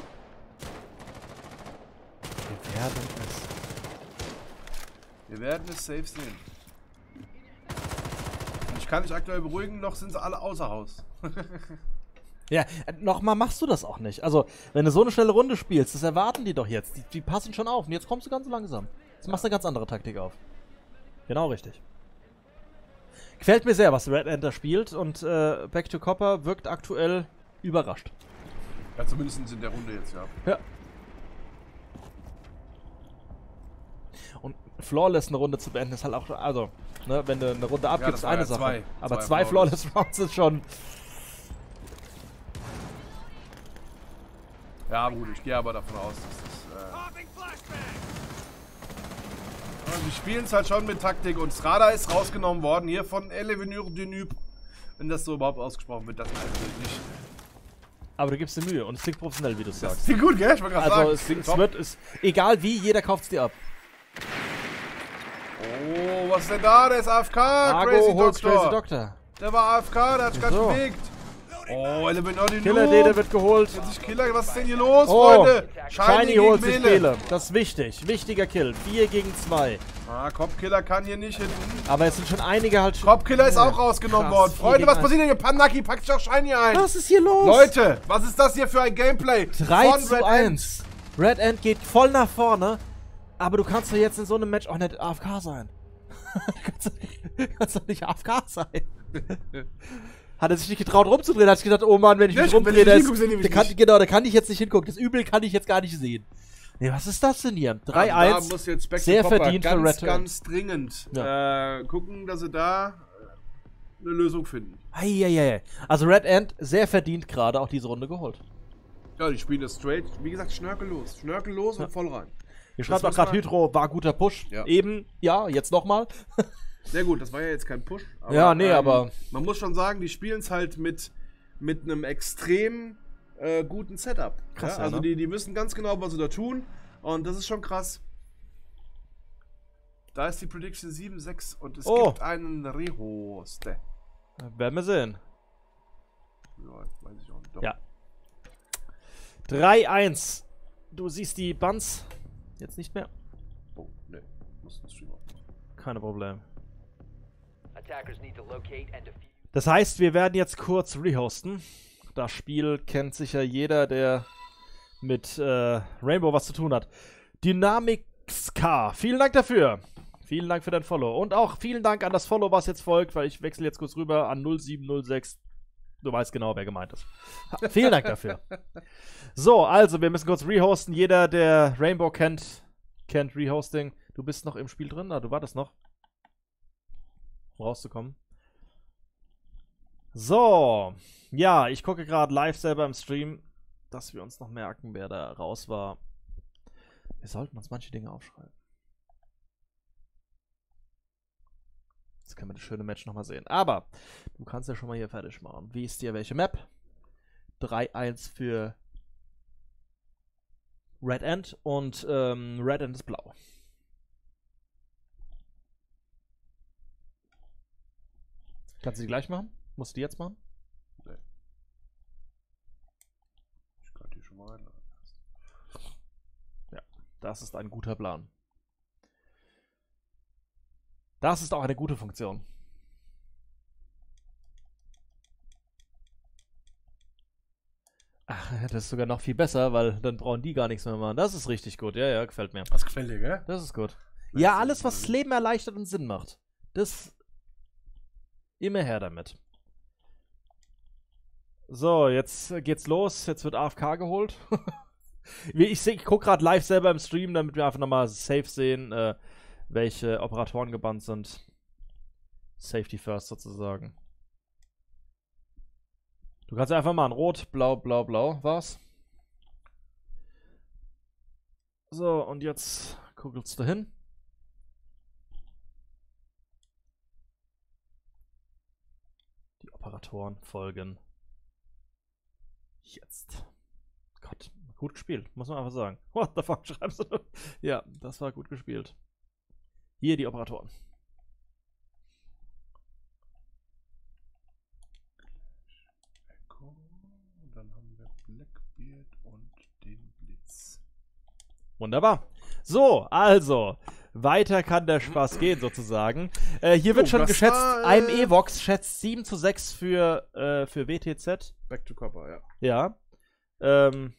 Wir werden es. Wir werden es safe sehen. Und ich kann dich aktuell beruhigen, noch sind sie alle außer Haus. Ja, äh, nochmal machst du das auch nicht. Also, wenn du so eine schnelle Runde spielst, das erwarten die doch jetzt. Die, die passen schon auf. Und jetzt kommst du ganz langsam. Jetzt machst du eine ganz andere Taktik auf. Genau richtig. Gefällt mir sehr, was Red Enter spielt. Und äh, Back to Copper wirkt aktuell überrascht. Ja, zumindest in der Runde jetzt, ja. Ja. Und flawless eine Runde zu beenden ist halt auch, also, ne, wenn du eine Runde abgibst, das war eine ja Sache. zwei. Aber Zwei zwei flawless. flawless Rounds ist schon. Ja, gut, ich gehe aber davon aus, dass das. Äh also die spielen es halt schon mit Taktik und Strada ist rausgenommen worden hier von Elevenure du Nub. Wenn das so überhaupt ausgesprochen wird, das natürlich nicht. Aber du gibst dir Mühe und es klingt professionell, wie du es Das sagst. ist gut, gell? Ich wollte gerade Also sagen. es, es wird, es, egal wie, jeder kauft es dir ab. Oh, was ist denn da? Der ist A F K, Argo Crazy holt's Doctor. Crazy Doctor. Der war A F K, der hat sich gerade So. bewegt. Oh, Elevenure du Nub. Killer Dede wird geholt. Sich Killer, was ist denn hier los, Oh, Freunde? Shiny gegen holt sich Mele. Mele. Das ist wichtig. Wichtiger Kill. vier gegen zwei. Ah, Copkiller kann hier nicht hinten. Aber es sind schon einige halt schon. Copkiller ist auch rausgenommen Krass, worden. vier Freunde, gegen was eins. passiert denn hier? Panaki packt sich auch Shiny ein. Was ist hier los? Leute, was ist das hier für ein Gameplay? drei von zu Red eins. Red End geht voll nach vorne. Aber du kannst doch jetzt in so einem Match auch nicht A F K sein. du kannst doch nicht, kannst doch nicht A F K sein. Hat er sich nicht getraut rumzudrehen, hat sich gedacht, oh Mann, wenn ich Ja, mich wenn ich rumdrehe, nicht der hinguck, ist, sehen die mich der kann, nicht. genau, da kann ich jetzt nicht hingucken. Das Übel kann ich jetzt gar nicht sehen. Nee, was ist das denn hier? drei Also eins. da muss jetzt Back to Sehr Copper verdient für ganz, Red ganz dringend äh, gucken, dass sie da äh, eine Lösung finden. Eieiei. Also Red End sehr verdient gerade auch diese Runde geholt. Ja, die spielen das straight. Wie gesagt, schnörkellos. Schnörkellos und voll rein. Ihr schreibt Das auch gerade muss man- Hydro, war guter Push. Ja. Eben, ja, jetzt nochmal. Sehr gut, das war ja jetzt kein Push. Aber, Ja, nee, aber- Man muss schon sagen, die spielen es halt mit, mit einem extrem äh, guten Setup. Krass, ja, also ne? die, die wissen ganz genau, was sie da tun. Und das ist schon krass. Da ist die Prediction sieben sechs und es Oh. gibt einen Rehoste. Werden wir sehen. Ja, weiß ich auch nicht. Doch. Ja. drei eins. Du siehst die Buns jetzt nicht mehr. Oh, ne. Muss ein Stream aufmachen. Keine Probleme. Attackers need to locate and defuse. Das heißt, wir werden jetzt kurz rehosten. Das Spiel kennt sicher jeder, der mit äh, Rainbow was zu tun hat. Dynamics K, vielen Dank dafür. Vielen Dank für dein Follow. Und auch vielen Dank an das Follow, was jetzt folgt, weil ich wechsle jetzt kurz rüber an null sieben null sechs. Du weißt genau, wer gemeint ist. Ha, vielen Dank dafür. So, also, wir müssen kurz rehosten. Jeder, der Rainbow kennt, kennt Rehosting. Du bist noch im Spiel drin? Ah, du wartest noch. Um rauszukommen. So. Ja, ich gucke gerade live selber im Stream, dass wir uns noch merken, wer da raus war. Wir sollten uns manche Dinge aufschreiben. Jetzt können wir das schöne Match nochmal sehen. Aber du kannst ja schon mal hier fertig machen. Wie ist dir welche Map? drei eins für Red End und ähm, Red End ist blau. Kannst du die gleich machen? Musst du die jetzt machen? Nee. Ich kann die schon mal reinladen. Das ist ein guter Plan. Das ist auch eine gute Funktion. Ach, das ist sogar noch viel besser, weil dann brauchen die gar nichts mehr machen. Das ist richtig gut. Ja, ja, gefällt mir. Das gefällt dir, gell? Das ist gut. Das Ja, ist alles, was gut. das Leben erleichtert und Sinn macht. Das immer her damit. So, jetzt geht's los. Jetzt wird A F K geholt. Wie ich seh, ich gucke gerade live selber im Stream, damit wir einfach nochmal safe sehen, äh, welche Operatoren gebannt sind. Safety first sozusagen. Du kannst einfach mal ein Rot, Blau, Blau, Blau, war's. So, und jetzt guckelst du hin. Die Operatoren folgen jetzt. Gott, gut gespielt, muss man einfach sagen. What the fuck, schreibst du? Ja, das war gut gespielt. Hier die Operatoren. Echo. Und dann haben wir Blackbeard und den Blitz. Wunderbar. So, also, weiter kann der Spaß gehen, sozusagen. Äh, hier wird Oh, schon das geschätzt, war, äh, I M Evox schätzt sieben zu sechs für, äh, für W T Z. Back to Copper, ja. Ja. Ähm,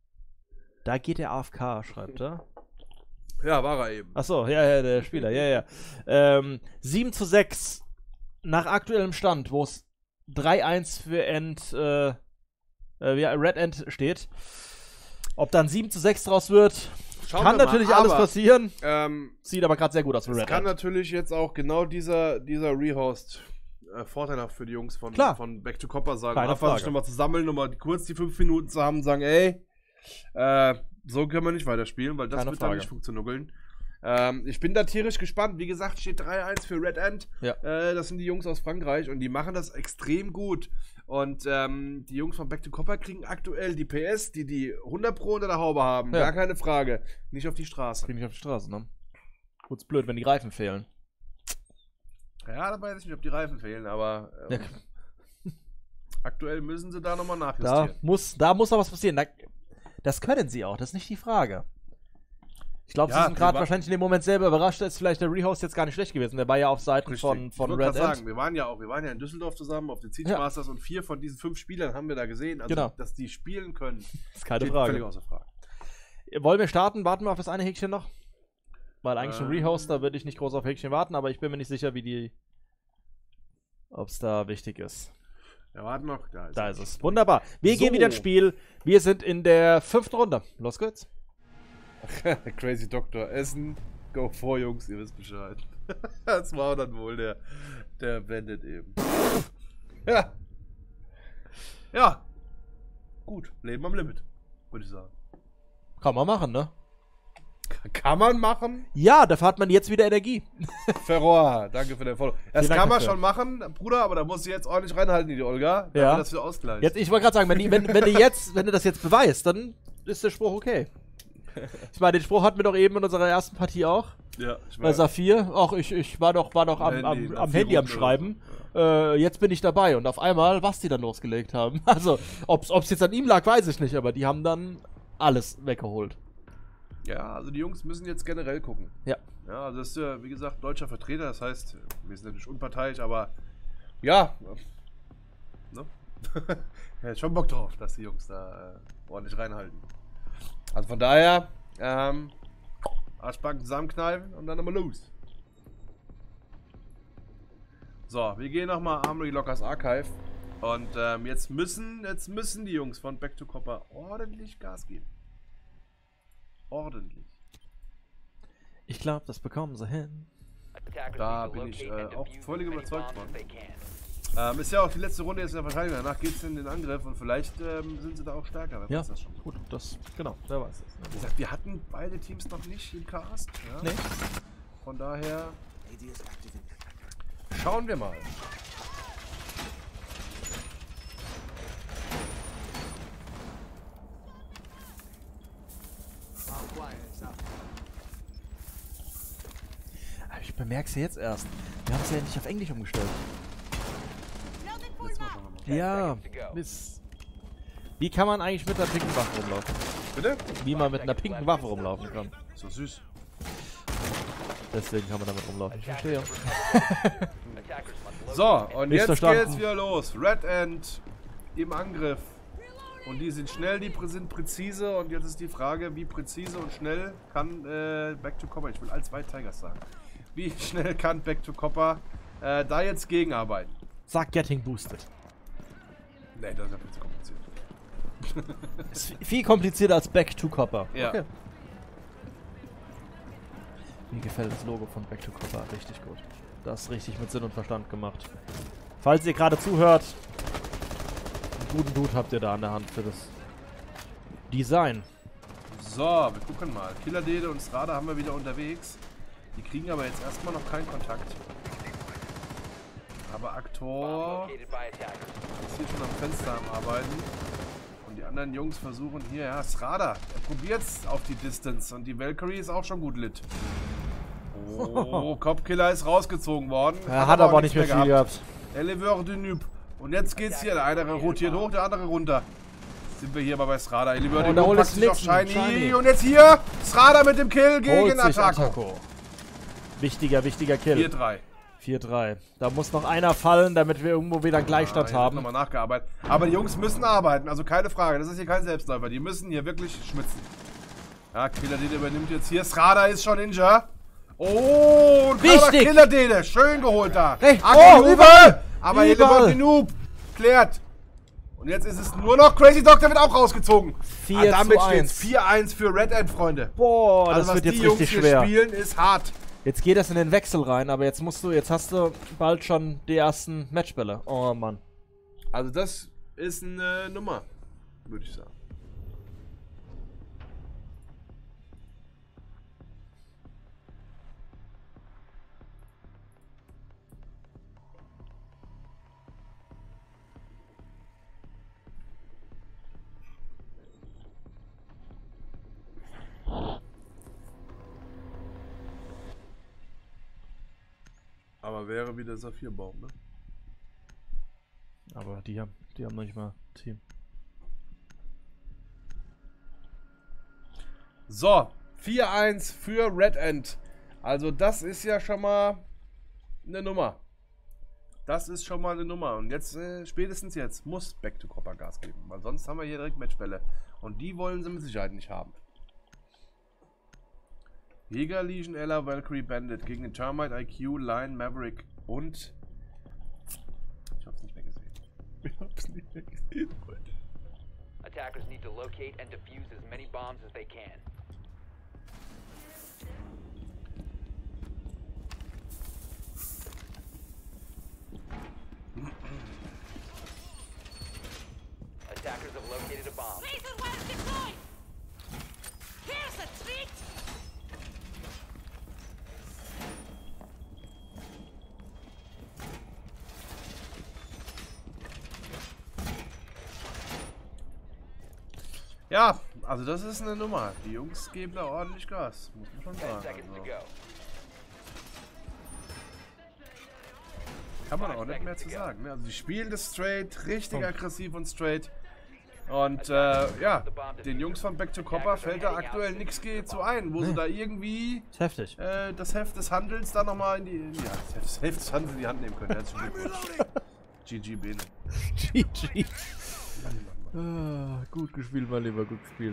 da geht der A F K, schreibt er. Ja, war er eben. Achso, ja, ja, der Spieler, ja, ja. Ähm, sieben zu sechs nach aktuellem Stand, wo es drei eins für End, äh, äh, ja, Red End steht. Ob dann sieben zu sechs draus wird, Schauen kann wir natürlich mal, alles aber, passieren. Ähm, Sieht aber gerade sehr gut aus für es Red kann End. natürlich jetzt auch genau dieser, dieser Rehost äh, vorteilhaft für die Jungs von, Klar. von Back to Copper sein. Keine Einfach sich Frage. nochmal zu sammeln, nochmal kurz die fünf Minuten zu haben und sagen, ey, äh, so können wir nicht weiterspielen, weil das Keine wird dann Frage. nicht funktionieren. Ähm, ich bin da tierisch gespannt. Wie gesagt, steht drei eins für Red End. Ja. Äh, das sind die Jungs aus Frankreich und die machen das extrem gut. Und ähm, die Jungs von Back to Copper kriegen aktuell die P S, die die hundert Pro unter der Haube haben. Ja. Gar keine Frage. Nicht auf die Straße. Krieg nicht auf die Straße, ne? Kurz blöd, wenn die Reifen fehlen. Ja, da weiß ich nicht, ob die Reifen fehlen, aber ähm, Ja. aktuell müssen sie da nochmal Da nachjustieren. muss, da muss noch was passieren. Da, das können sie auch, das ist nicht die Frage. Ich glaube, Ja, sie sind wir gerade wa- wahrscheinlich in dem Moment selber überrascht, dass vielleicht der Rehost jetzt gar nicht schlecht gewesen. Der war ja auf Seiten Richtig. von, von ich wollte Red gerade End. sagen, wir waren ja auch, wir waren ja in Düsseldorf zusammen auf den Siege Ja. Masters und vier von diesen fünf Spielern haben wir da gesehen. Also, Genau. dass die spielen können, ist keine steht Frage. völlig außer Frage. Wollen wir starten? Warten wir auf das eine Häkchen noch? Weil eigentlich ein Ähm. Rehost, da würde ich nicht groß auf Häkchen warten, aber ich bin mir nicht sicher, wie die. Ob es da wichtig ist. Ja, warten noch. Da ist, Da er. ist es. Wunderbar. Wir So. gehen wieder ins Spiel. Wir sind in der fünften Runde. Los geht's. Crazy Doctor Essen. Go vor, Jungs, ihr wisst Bescheid. Das war dann wohl der, der Bandit eben. Ja. Ja. Gut, Leben am Limit, würde ich sagen. Kann man machen, ne? Kann man machen. Ja, dafür hat man jetzt wieder Energie. Ferroa, danke für den Follow. Das Vielen Dank kann man dafür. schon machen, Bruder, aber da muss ich jetzt ordentlich reinhalten, die Olga, damit Ja. das wieder ausgleicht. Jetzt, ich wollte gerade sagen, wenn, die, wenn, wenn, du jetzt, wenn du das jetzt beweist, dann ist der Spruch okay. Ich meine, den Spruch hatten wir doch eben in unserer ersten Partie auch. ja, ich Bei Saphir. Ach, ich, ich war doch, war doch am, Handy, am, nach am vier Handy am Runden Schreiben. oder Äh, jetzt bin ich dabei. Und auf einmal, was die dann losgelegt haben. Also, ob es jetzt an ihm lag, weiß ich nicht. Aber die haben dann alles weggeholt. Ja, also die Jungs müssen jetzt generell gucken. Ja. Ja, also das ist ja, wie gesagt, deutscher Vertreter, das heißt, wir sind natürlich unparteiisch, aber ja, ne? Ja, schon Bock drauf, dass die Jungs da äh, ordentlich reinhalten. Also von daher, ähm, Arschbacken zusammenkneifen und dann nochmal los. So, wir gehen nochmal Armory Lockers Archive und ähm, jetzt müssen, jetzt müssen die Jungs von Back to Copper ordentlich Gas geben. Ordentlich. Ich glaube, das bekommen sie hin. Attackers Da need to bin ich, locate äh, and auch defuse völlig as many überzeugt bombs von. as they can. Ähm, ist ja auch die letzte Runde, jetzt in der Verteidigung. Danach geht es in den Angriff und vielleicht ähm, sind sie da auch stärker. Wer Ja, weiß das schon. gut, das, genau, wer weiß das. Wie gesagt, wir hatten beide Teams noch nicht im Cast. Ja? Nee. Von daher schauen wir mal. Aber ich bemerke es ja jetzt erst. Wir haben es ja nicht auf Englisch umgestellt. Letztes Mal schon mal. Ten Ja, seconds to go. Mist. Wie kann man eigentlich mit einer pinken Waffe rumlaufen? Bitte? Wie man mit einer pinken Waffe rumlaufen kann. So süß. Deswegen kann man damit rumlaufen. Ich verstehe. Attackers must So, und Nicht jetzt verstanden. geht's wieder los. Red End im Angriff. Und die sind schnell, die prä- sind präzise. Und jetzt ist die Frage, wie präzise und schnell kann äh, Back to Copper, ich will als White Tigers sagen, wie schnell kann Back to Copper äh, da jetzt gegenarbeiten? Sag Getting Boosted. Nee, das ist ja viel zu kompliziert. Ist viel komplizierter als Back to Copper. Ja. Okay. Mir gefällt das Logo von Back to Copper richtig gut. Das ist richtig mit Sinn und Verstand gemacht. Falls ihr gerade zuhört, einen guten Dude habt ihr da an der Hand für das Design. So, wir gucken mal. Killer Dede und Strada haben wir wieder unterwegs. Die kriegen aber jetzt erstmal noch keinen Kontakt. Aber bomb Aktor located by attackers. ist hier schon am Fenster am Arbeiten. Und die anderen Jungs versuchen hier, ja, Strada, er probiert's auf die Distance. Und die Valkyrie ist auch schon gut lit. Oh, Kopfkiller ist rausgezogen worden. Er hat aber auch nicht mehr nichts viel gehabt. Eleveur du Noob. Und jetzt geht's hier. Der eine rotiert hoch, der andere runter. Sind wir hier mal bei Strada. Eleveur du Und da Noob holt packt es sich auf nix. Shiny. Shiny. Und jetzt hier Strada mit dem Kill Holt gegen sich Attacco. Attacco. Wichtiger, wichtiger vier Kill. drei. vier drei. Da muss noch einer fallen, damit wir irgendwo wieder einen Gleichstand Ah, haben. nochmal nachgearbeitet. Aber die Jungs müssen arbeiten, also keine Frage. Das ist hier kein Selbstläufer. Die müssen hier wirklich schwitzen. Ja, Killer Dede übernimmt jetzt hier. Strada ist schon Ninja. Oh, und Wichtig. Killer Dede. Schön geholt da. Recht. Aki Oh, Noob. überall. Aber hier Überall. wird die Noob. Klärt. Und jetzt ist es nur noch Crazy Doctor wird auch rausgezogen. vier ah, damit zu steht eins. vier eins für Red End, Freunde. Boah, das Also was wird die jetzt Jungs richtig hier schwer. spielen, ist hart. Jetzt geht das in den Wechsel rein, aber jetzt musst du, jetzt hast du bald schon die ersten Matchbälle. Oh Mann. Also das ist eine Nummer, würde ich sagen. Aber wäre wieder Saphirbaum, ne? Aber die haben, die haben noch nicht mal Team. So, vier eins für Red End. Also das ist ja schon mal eine Nummer. Das ist schon mal eine Nummer. Und jetzt, äh, spätestens jetzt, muss Back to Copper Gas geben. Weil sonst haben wir hier direkt Matchbälle. Und die wollen sie mit Sicherheit nicht haben. Jäger, Legion, Ella, Valkyrie, Bandit gegen den Termite, I Q, Lion, Maverick und... Ich hab's nicht mehr gesehen. Ich hab's nicht mehr gesehen. Attackers need to locate and defuse as many bombs as they can. Attackers have located a bomb. Laser well deployed! Here's a treat! Ja, also das ist eine Nummer. Die Jungs geben da ordentlich Gas, muss man schon Ten sagen. seconds to Also, go. kann man auch nicht mehr zu sagen. Ne? Also die spielen das straight, richtig aggressiv und straight. Und äh, ja, den Jungs von Back to Copper fällt da aktuell nichts zu ein, wo sie da irgendwie Ist heftig. äh, das Heft des Handelns da nochmal in die, in die ja, das Heft, das Heft des Handels in die Hand nehmen können. Herzlichen Glückwunsch. G G Bene. G G. Ah, gut gespielt, mein Lieber, gut gespielt.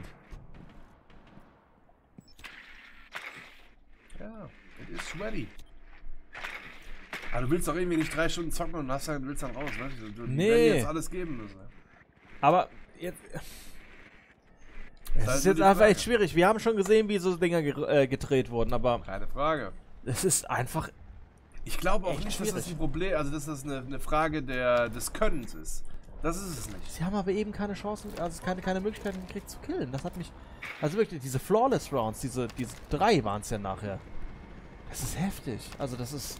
Ja, it is ready. Aber du willst doch irgendwie nicht drei Stunden zocken und hast dann, willst dann raus, ne? Du, du Nee. werden jetzt alles geben müssen. Aber jetzt. Es halt ist nur jetzt die einfach Frage. echt schwierig. Wir haben schon gesehen, wie so Dinger ge äh, gedreht wurden, aber Keine Frage. es ist einfach. Ich glaube auch Echt nicht, dass das schwierig. ein Problem, also dass das eine, eine Frage der, des Könnens ist. Das ist es nicht. Sie haben aber eben keine Chancen, also keine, keine Möglichkeiten gekriegt zu killen. Das hat mich. Also wirklich, diese Flawless Rounds, diese, diese drei waren es ja nachher. Das ist heftig. Also das ist.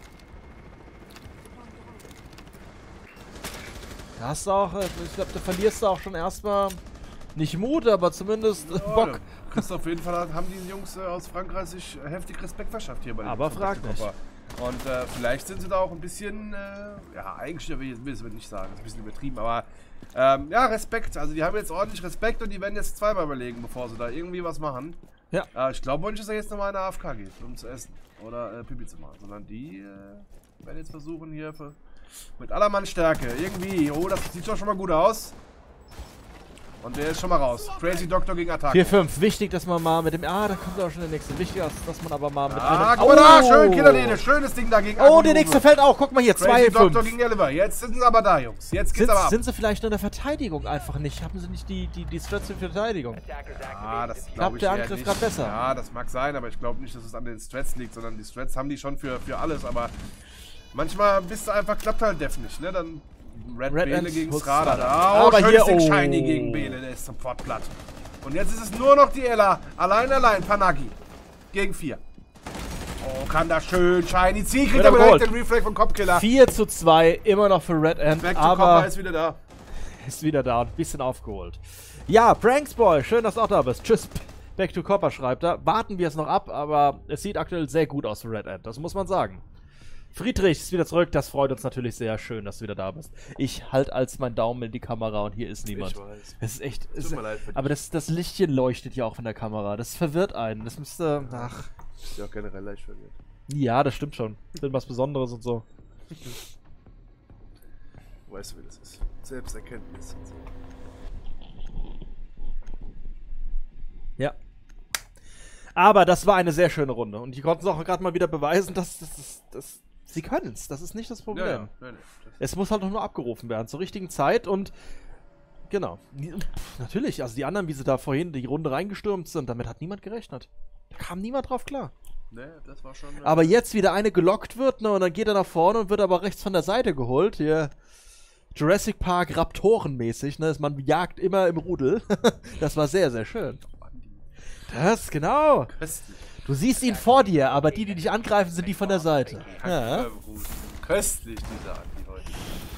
Da hast du auch, äh, ich glaube, da verlierst du auch schon erstmal nicht Mut, aber zumindest äh, Bock. Ja, Chris, auf jeden Fall haben die Jungs äh, aus Frankreich sich heftig Respekt verschafft hier bei den Aber Jungs von frag Back to nicht. Copper. Und äh, vielleicht sind sie da auch ein bisschen, äh, ja, eigentlich will ich will ich es nicht sagen, das ist ein bisschen übertrieben, aber ähm, ja, Respekt. Also die haben jetzt ordentlich Respekt und die werden jetzt zweimal überlegen, bevor sie da irgendwie was machen. Ja. Äh, ich glaube nicht, dass er jetzt nochmal in der A F K geht, um zu essen oder äh, Pipi zu machen, sondern die äh, werden jetzt versuchen hier für, mit aller Mannstärke irgendwie. Oh, das sieht doch schon mal gut aus. Und der ist schon mal raus. Crazy Doctor gegen Attacke. vier fünf. Wichtig, dass man mal mit dem. Ah, da kommt auch schon der nächste. Wichtig, dass, dass man aber mal mit Ah, einem. guck mal da, schön, Killerdene, schönes Ding dagegen. Oh, der nächste fällt auch. Guck mal hier, zwei Crazy Doctor fünf. gegen Eliver. Jetzt sind sie aber da, Jungs. Jetzt geht's Sind, aber ab. sind sie vielleicht nur in der Verteidigung einfach nicht? Haben sie nicht die, die, die Strats für die Verteidigung? Attackers Ah, activated das the glaube ich der eher Angriff nicht. grad besser. Ja, das mag sein, aber ich glaube nicht, dass es an den Strats liegt, sondern die Strats haben die schon für, für alles, aber manchmal bist du einfach, klappt halt Def nicht, ne? Dann Red, Red Bele Ant gegen holt's Strada. Strada. Oh, Aber schönes hier, Ding, oh. Shiny gegen Bele, der ist sofort platt. Und jetzt ist es nur noch die Ella, allein, allein, Panagi. Gegen vier. Oh, kann das schön Shiny ziehen, kriegt Wird aber er direkt geholt. den Reflex von Kopfkiller. vier zu zwei, immer noch für Red Ant, Back to aber Copper ist wieder da. ist wieder da und ein bisschen aufgeholt. Ja, Pranksboy, schön, dass du auch da bist. Tschüss, Back to Copper schreibt er. Warten wir es noch ab, aber es sieht aktuell sehr gut aus für Red Ant, das muss man sagen. Friedrich ist wieder zurück, das freut uns natürlich sehr. Schön, dass du wieder da bist. Ich halte als mein Daumen in die Kamera und hier ist niemand. Ich weiß. Es ist echt. Es Tut mir leid für dich. aber das, das Lichtchen leuchtet ja auch von der Kamera. Das verwirrt einen. Das müsste. Ach. Ist ja auch generell leicht verwirrt. Ja, das stimmt schon. Sind was Besonderes und so. Weißt du, wie das ist? Selbsterkenntnis und so. Ja. Aber das war eine sehr schöne Runde. Und die konnten es auch gerade mal wieder beweisen, dass, dass, dass, dass sie können es. Das ist nicht das Problem. Ja, ja. Nee, nee. Das Es muss halt nur abgerufen werden zur richtigen Zeit und genau. Pff, natürlich, also die anderen, wie sie da vorhin die Runde reingestürmt sind, damit hat niemand gerechnet. Da kam niemand drauf klar. nee, das war schon. Aber jetzt wieder eine gelockt wird, ne, und dann geht er nach vorne und wird aber rechts von der Seite geholt. Hier Jurassic Park Raptoren-mäßig, ne? Man jagt immer im Rudel. Das war sehr, sehr schön. Das, genau. Köstlich. Du siehst ihn vor dir, aber die, die dich angreifen, sind die von der Seite. Ja. Köstlich, dieser Andi heute.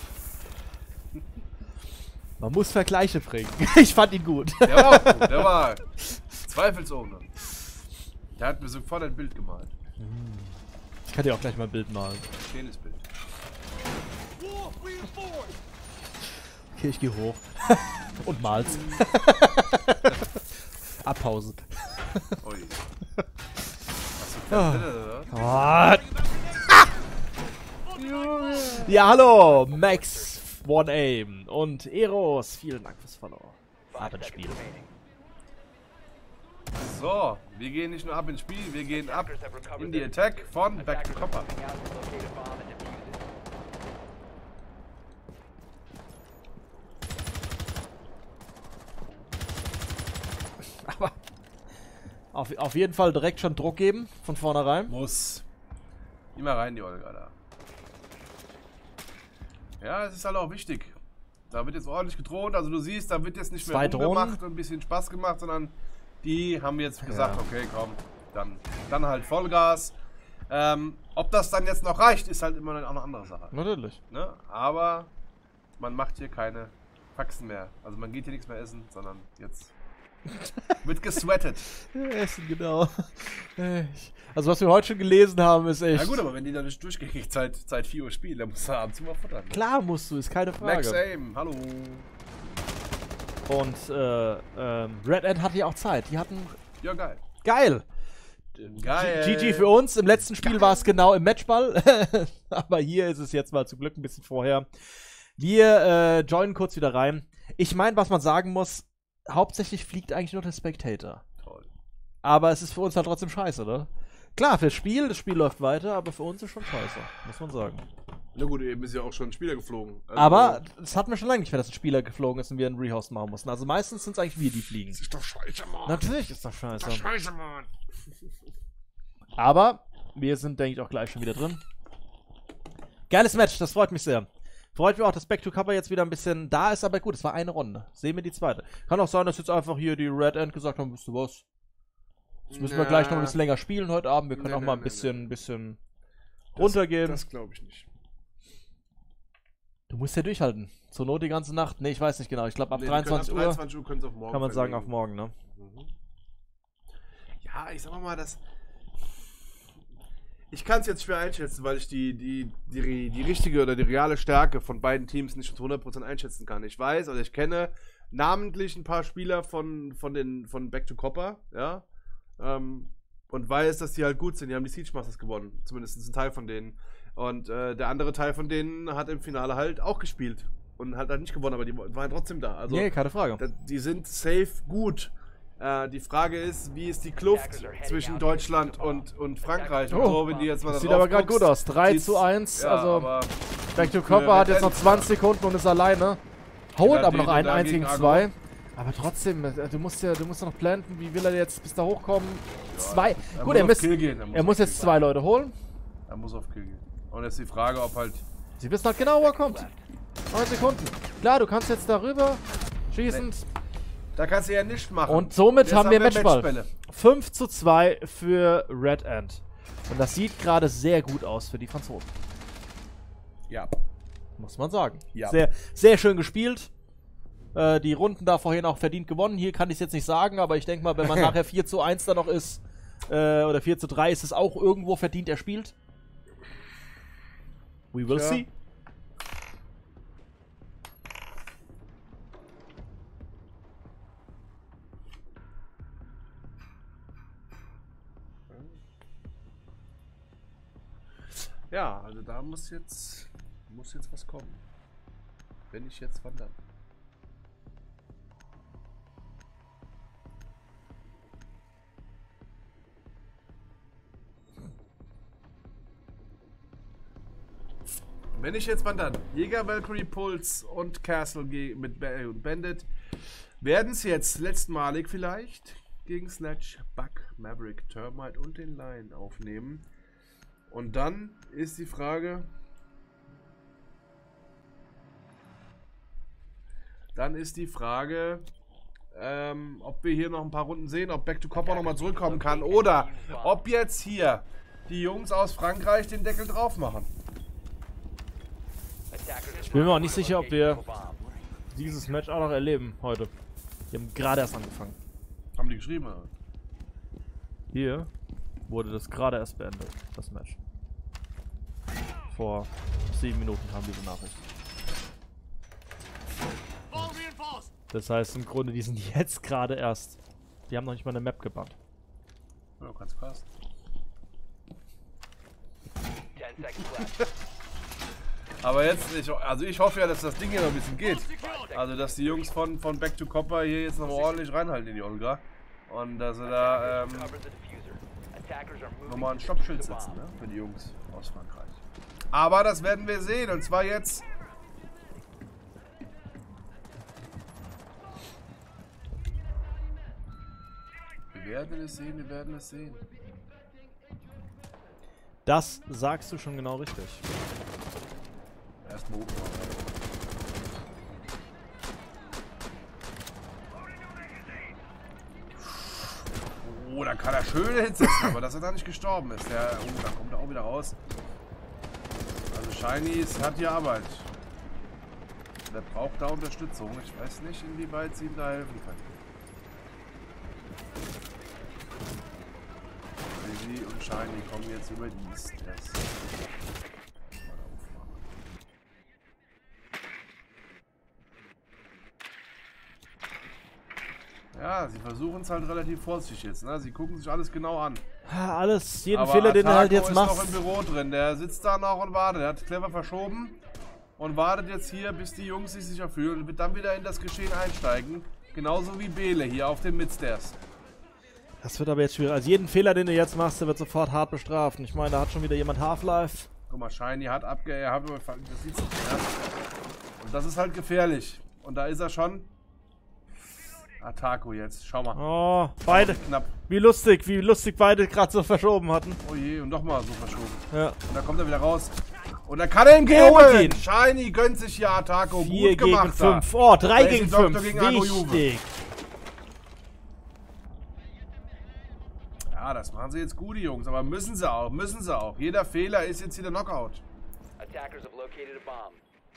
Man muss Vergleiche bringen. Ich fand ihn gut. Der war auch gut, der war zweifelsohne. Der hat mir sofort ein Bild gemalt. Ich kann dir auch gleich mal ein Bild malen. Schönes Bild. Okay, ich geh hoch. Und mal's. Abpause. Ui. Hast du keine Bilder, oder? Ah. Ja, hallo, Max One Aim und Eros. Vielen Dank fürs Follow. Ab ins Spiel. So, wir gehen nicht nur ab ins Spiel, wir gehen ab in die Attack von Back to Copper. Aber auf, auf jeden Fall direkt schon Druck geben, von vornherein. Muss. Immer rein, die Olga da. Ja, es ist halt auch wichtig. Da wird jetzt ordentlich gedroht, also du siehst, da wird jetzt nicht Zwei mehr Drohnen. rumgemacht und ein bisschen Spaß gemacht, sondern die haben jetzt gesagt, Ja. okay, komm, dann, dann halt Vollgas. Ähm, ob das dann jetzt noch reicht, ist halt immer noch eine andere Sache. Natürlich. Ne? Aber man macht hier keine Faxen mehr. Also man geht hier nichts mehr essen, sondern jetzt wird gesweatet. Essen, genau. Ich- Also was wir heute schon gelesen haben, ist echt... Na gut, aber wenn die dann nicht durchgängig seit, seit vier Uhr spielen, dann musst du abends immer futtern. Ne? Klar musst du, ist keine Max Frage. Aim, hallo. Und äh, ähm, Red Ant hatte ja auch Zeit. Die hatten... Ja, geil. Geil! Geil. G G für uns. Im letzten Spiel war es genau im Matchball. Aber hier ist es jetzt mal zum Glück ein bisschen vorher. Wir äh, joinen kurz wieder rein. Ich meine, was man sagen muss, hauptsächlich fliegt eigentlich nur der Spectator. Toll. Aber es ist für uns halt trotzdem scheiße, ne? Klar, fürs Spiel, das Spiel läuft weiter, aber für uns ist schon scheiße, muss man sagen. Na gut, eben ist ja auch schon ein Spieler geflogen. Also, Aber das hatten wir schon lange nicht mehr, dass ein Spieler geflogen ist und wir einen Rehost machen mussten. Also meistens sind es eigentlich wir, die fliegen. ist doch scheiße, Mann. Natürlich ist das scheiße. Scheiße, Mann. Aber wir sind, denke ich, auch gleich schon wieder drin. Geiles Match, das freut mich sehr. Freut mich auch, dass Back to Cover jetzt wieder ein bisschen da ist, aber gut, es war eine Runde. Sehen wir die zweite. Kann auch sein, dass jetzt einfach hier die Red Ant gesagt haben, wisst du was? Jetzt müssen wir Ja. gleich noch ein bisschen länger spielen heute Abend. Wir können Nee, auch nee, mal ein nee, bisschen, nee. bisschen Das- runtergehen. Das glaube ich nicht. Du musst ja durchhalten. Zur Not die ganze Nacht. Nee, ich weiß nicht genau. Ich glaube ab Nee, die können dreiundzwanzig Uhr dreiundzwanzig Uhr können sie auf morgen kann man sagen verlegen. auf morgen, ne? Mhm. Ja, ich sag mal, das. Ich kann es jetzt schwer einschätzen, weil ich die, die, die, die richtige oder die reale Stärke von beiden Teams nicht zu hundert Prozent einschätzen kann. Ich weiß oder ich kenne namentlich ein paar Spieler von, von, den, von Back to Copper, ja. Ähm, und weiß, dass die halt gut sind. Die haben die Siege Masters gewonnen. Zumindest ein Teil von denen. Und äh, der andere Teil von denen hat im Finale halt auch gespielt. Und hat halt nicht gewonnen, aber die waren trotzdem da. Also, Nee, keine Frage. da- die sind safe gut. Äh, die Frage ist, wie ist die Kluft zwischen Deutschland und, und Frankreich? Und Oh, so, wenn die jetzt mal da Sieht drauf aber gerade guckst, gut aus. drei sieht's- zu eins. Ja, also aber Back to für Copper hat jetzt noch Red Ant, zwanzig Sekunden und ist alleine. Holt Ja, aber die- noch die einen da einzigen gegen zwei. Argo. Aber trotzdem, äh, du musst ja, du musst ja noch planten. Wie will er jetzt bis da hochkommen? zwei. er Gut, muss er, auf muss, Kill gehen, er muss auf jetzt Kill zwei Leute holen. gehen. Er muss auf Kill gehen. Und jetzt die Frage, ob halt. Sie wissen halt genau, wo er kommt. neun Sekunden. Klar, du kannst jetzt darüber schießen. Da kannst du ja nichts machen. Und somit Jetzt haben wir Matchball. Matchbälle. fünf zu zwei für Red Ant. Und das sieht gerade sehr gut aus für die Franzosen. Ja. Muss man sagen. Ja. Sehr, sehr schön gespielt. Äh, die Runden da vorhin auch verdient gewonnen. Hier kann ich es jetzt nicht sagen, aber ich denke mal, wenn man nachher vier zu eins da noch ist, äh, oder vier zu drei, ist es auch irgendwo verdient erspielt. We will Tja. see. Da muss jetzt, muss jetzt was kommen. Wenn ich jetzt wandern. Wenn ich jetzt wandern. Jäger, Valkyrie, Pulse und Castle mit Bandit werden es jetzt letztmalig vielleicht gegen Snatch, Bug, Maverick, Termite und den Lion aufnehmen. Und dann ist die Frage, dann ist die Frage, ähm, ob wir hier noch ein paar Runden sehen, ob Back to Copper nochmal zurückkommen kann oder ob jetzt hier die Jungs aus Frankreich den Deckel drauf machen. Ich bin mir auch nicht sicher, ob wir dieses Match auch noch erleben heute. Wir haben gerade erst angefangen. Haben die geschrieben, oder? Hier wurde das gerade erst beendet, das Match. Vor sieben Minuten kam diese Nachricht. Das heißt im Grunde, die sind jetzt gerade erst. Die haben noch nicht mal eine Map gebannt. Ja, kannst fast. ten seconds left. Aber jetzt, ich, also ich hoffe ja, dass das Ding hier noch ein bisschen geht. Also, dass die Jungs von, von Back to Copper hier jetzt noch ordentlich reinhalten in die Olga. Und dass sie da ähm, Cover the diffuser. Attackers are moving nochmal ein to Stoppschild defuse the setzen, bomb. ne? Für die Jungs aus Frankreich. Aber das werden wir sehen. Und zwar jetzt. Wir werden es sehen, wir werden es sehen. Das sagst du schon genau richtig. Erstmal hoch. Oh, da kann er schöne Hits setzen, aber dass er da nicht gestorben ist. Der, oh, da kommt er auch wieder raus. Also Shinies hat hier Arbeit. Der braucht da Unterstützung. Ich weiß nicht, inwieweit sie ihm da helfen können. Lizzie und Shiny kommen jetzt über East. Das ja, sie versuchen es halt relativ vorsichtig jetzt, ne? Sie gucken sich alles genau an. Ah, alles, jeden Aber Fehler, den du halt Atako jetzt ist machst. noch im Büro drin. Der sitzt da noch und wartet. Er hat clever verschoben und wartet jetzt hier, bis die Jungs sich sicher fühlen und wird dann wieder in das Geschehen einsteigen. Genauso wie Bele hier auf den Midstairs. Das wird aber jetzt schwierig. Also jeden Fehler, den du jetzt machst, der wird sofort hart bestraft. Und ich meine, da hat schon wieder jemand Half-Life. Guck mal, Shiny hat abge... Er hat das sieht's nicht, ja? Und das ist halt gefährlich. Und da ist er schon. Atako jetzt. Schau mal. Oh, beide. Knapp. Wie lustig, wie lustig beide gerade so verschoben hatten. Oh je, und nochmal so verschoben. Ja. Und da kommt er wieder raus. Und da kann er ihm Er holt geben. ihn. Shiny gönnt sich hier Atako. vier Gut gemacht gegen fünf. da. Oh, drei Crazy gegen Doctor fünf. gegen Anno Juve. Wichtig. Ja, das machen sie jetzt gut, die Jungs. Aber müssen sie auch. Müssen sie auch. Jeder Fehler ist jetzt wieder Knockout. Attackers have located a bomb.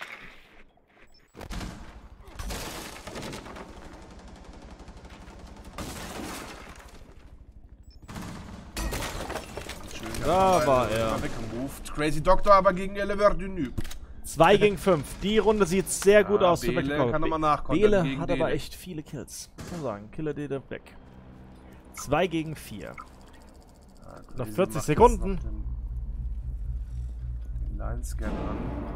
Schön, Da war er. weggemoved. Crazy Doctor aber gegen Elever du Noob. zwei gegen fünf. Die Runde sieht sehr gut Ah, aus. für Bele Back-to-Cover. kann noch mal nachkontern Bele gegen hat aber Dele. echt viele Kills. Muss man sagen. Killer Dede weg. zwei gegen vier. Ja, Noch Crazy vierzig macht Sekunden. jetzt noch den- den Line-Scan an.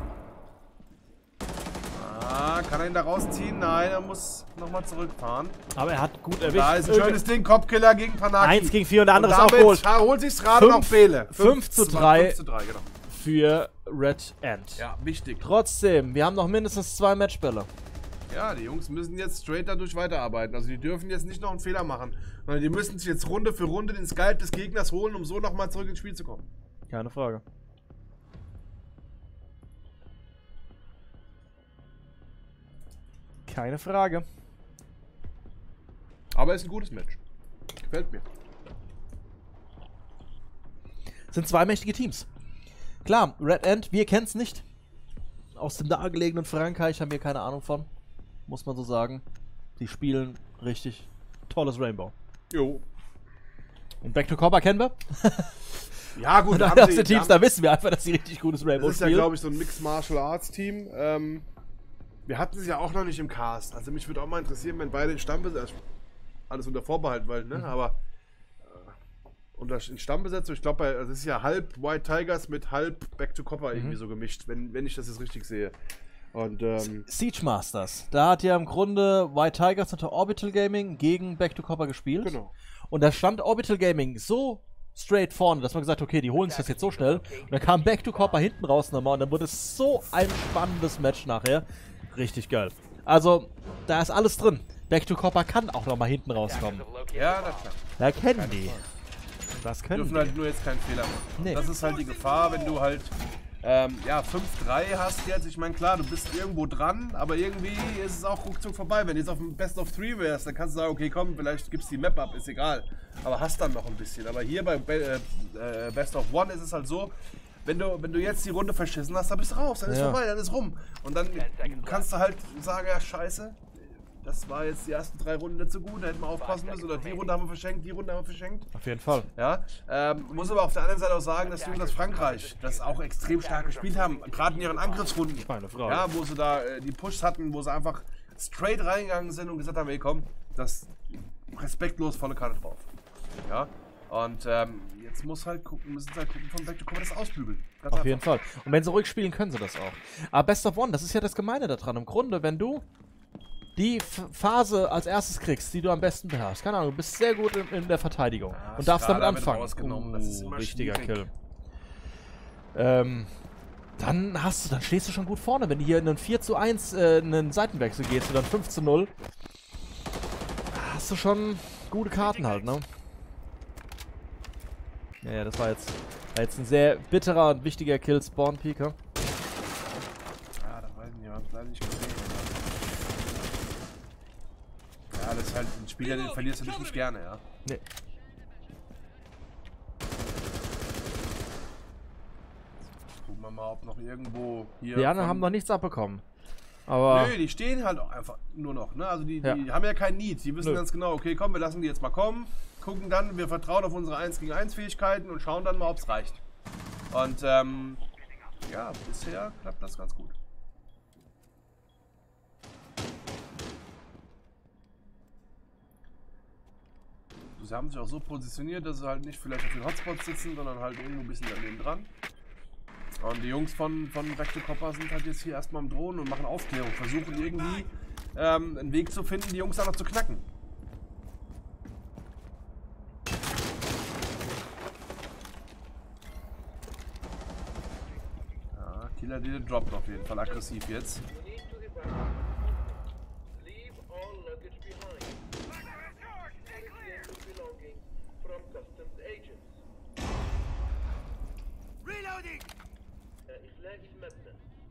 Ah, kann er ihn da rausziehen? Nein, er muss nochmal zurückfahren. Aber er hat gut erwischt. Da ist ein schönes Ding. Kopfkiller gegen Panaki. Eins gegen vier und der andere ist auch damit geholt. holt sich's gerade Fünf- noch Bele. fünf zu drei. fünf zu drei, genau. Für Red Ant. Ja, wichtig. Trotzdem, wir haben noch mindestens zwei Matchbälle. Ja, die Jungs müssen jetzt straight dadurch weiterarbeiten. Also die dürfen jetzt nicht noch einen Fehler machen. Sondern die müssen sich jetzt Runde für Runde den Skype des Gegners holen, um so nochmal zurück ins Spiel zu kommen. Keine Frage. Keine Frage. Aber es ist ein gutes Match. Gefällt mir. Sind zwei mächtige Teams. Klar, Red Ant, wir kennen es nicht. Aus dem nahegelegenen Frankreich haben wir keine Ahnung von. Muss man so sagen. Die spielen richtig tolles Rainbow. Jo. Und Back to Copper kennen wir. Ja, gut. Und da aus haben sie- den Teams, da da wissen wir einfach, dass sie richtig gutes Rainbow Das ist ja, spielen. glaube ich, so ein Mixed Martial Arts Team. Ähm, wir hatten es ja auch noch nicht im Cast. Also mich würde auch mal interessieren, wenn beide in Stampe sind. Alles unter Vorbehalt, weil, ne? Aber Und das in Stammbesetzung, ich glaube, das ist ja halb White Tigers mit halb Back to Copper Mhm. irgendwie so gemischt, wenn, wenn ich das jetzt richtig sehe. Und ähm, Siege Masters, da hat ja im Grunde White Tigers unter Orbital Gaming gegen Back to Copper gespielt. genau. Und da stand Orbital Gaming so straight vorne, dass man gesagt hat, okay, die holen sich das jetzt so schnell. Und dann kam Back to Copper hinten raus nochmal und dann wurde es so ein spannendes Match nachher. Richtig geil. Also, da ist alles drin. Back to Copper kann auch nochmal hinten rauskommen. Ja, na klar. Da kennen die. Das Wir können dürfen die. halt nur jetzt keinen Fehler machen. Nee. Das ist halt die Gefahr, wenn du halt ähm, ja, fünf drei hast jetzt. Ich meine, klar, du bist irgendwo dran, aber irgendwie ist es auch ruckzuck vorbei. Wenn du jetzt auf dem Best of Three wärst, dann kannst du sagen, okay, komm, vielleicht gibst du die Map ab, ist egal. Aber hast dann noch ein bisschen. Aber hier bei Be äh, Best of One ist es halt so, wenn du, wenn du jetzt die Runde verschissen hast, dann bist du raus, dann ist Ja. vorbei, dann ist rum. Und dann kannst du halt sagen, ja, scheiße, das war jetzt die ersten drei Runden nicht so gut, da hätten wir aufpassen müssen. Oder die Runde haben wir verschenkt, die Runde haben wir verschenkt. Auf jeden Fall. Ja, ähm, muss aber auf der anderen Seite auch sagen, dass Jungs aus Frankreich das auch extrem stark gespielt haben, gerade in ihren Angriffsrunden. Meine Frau. Ja, wo sie da äh, die Pushs hatten, wo sie einfach straight reingegangen sind und gesagt haben, ey komm, das respektlos volle Karte drauf. Ja, und ähm, jetzt muss halt gucken, müssen sie halt gucken, von Back to Cover das ausbügeln. Ganz Auf einfach. jeden Fall. Und wenn sie ruhig spielen, können sie das auch. Aber Best of One, das ist ja das Gemeine daran. Im Grunde, wenn du die F Phase als erstes kriegst, die du am besten beherrschst, keine Ahnung, du bist sehr gut in, in der Verteidigung Ja, und darfst damit Strahler wird anfangen. rausgenommen, das ist immer richtiger schwierig. Kill. Ähm, dann hast du, dann stehst du schon gut vorne. Wenn du hier in einen vier zu eins äh, in einen Seitenwechsel gehst oder dann fünf zu null, hast du schon gute Karten halt, ne? Ja, ja, das war jetzt, war jetzt ein sehr bitterer und wichtiger Kill, Spawn Peaker. Ja, das weiß ich nicht, wir haben es leider nicht gesehen. Ja, das ist halt ein Spieler, den verlierst du nicht gerne, ja. Nee. Gucken wir mal, ob noch irgendwo hier. Die anderen von- haben noch nichts abbekommen. Aber Nö, die stehen halt auch einfach nur noch, ne? Also die, die Ja. haben ja kein Need. Die wissen Nö. ganz genau, okay, komm, wir lassen die jetzt mal kommen, gucken dann, wir vertrauen auf unsere eins gegen eins Fähigkeiten und schauen dann mal, ob es reicht. Und ähm, ja, bisher klappt das ganz gut. Sie haben sich auch so positioniert, dass sie halt nicht vielleicht auf den Hotspots sitzen, sondern halt irgendwo ein bisschen daneben dran. Und die Jungs von, von Back to Copper sind halt jetzt hier erstmal am Drohnen und machen Aufklärung, versuchen irgendwie ähm, einen Weg zu finden, die Jungs da noch zu knacken. Ja, Killer Deal droppt auf jeden Fall aggressiv jetzt. Leave all luggage behind. Belonging from customs agents. Reloading! إخلاء المبنى.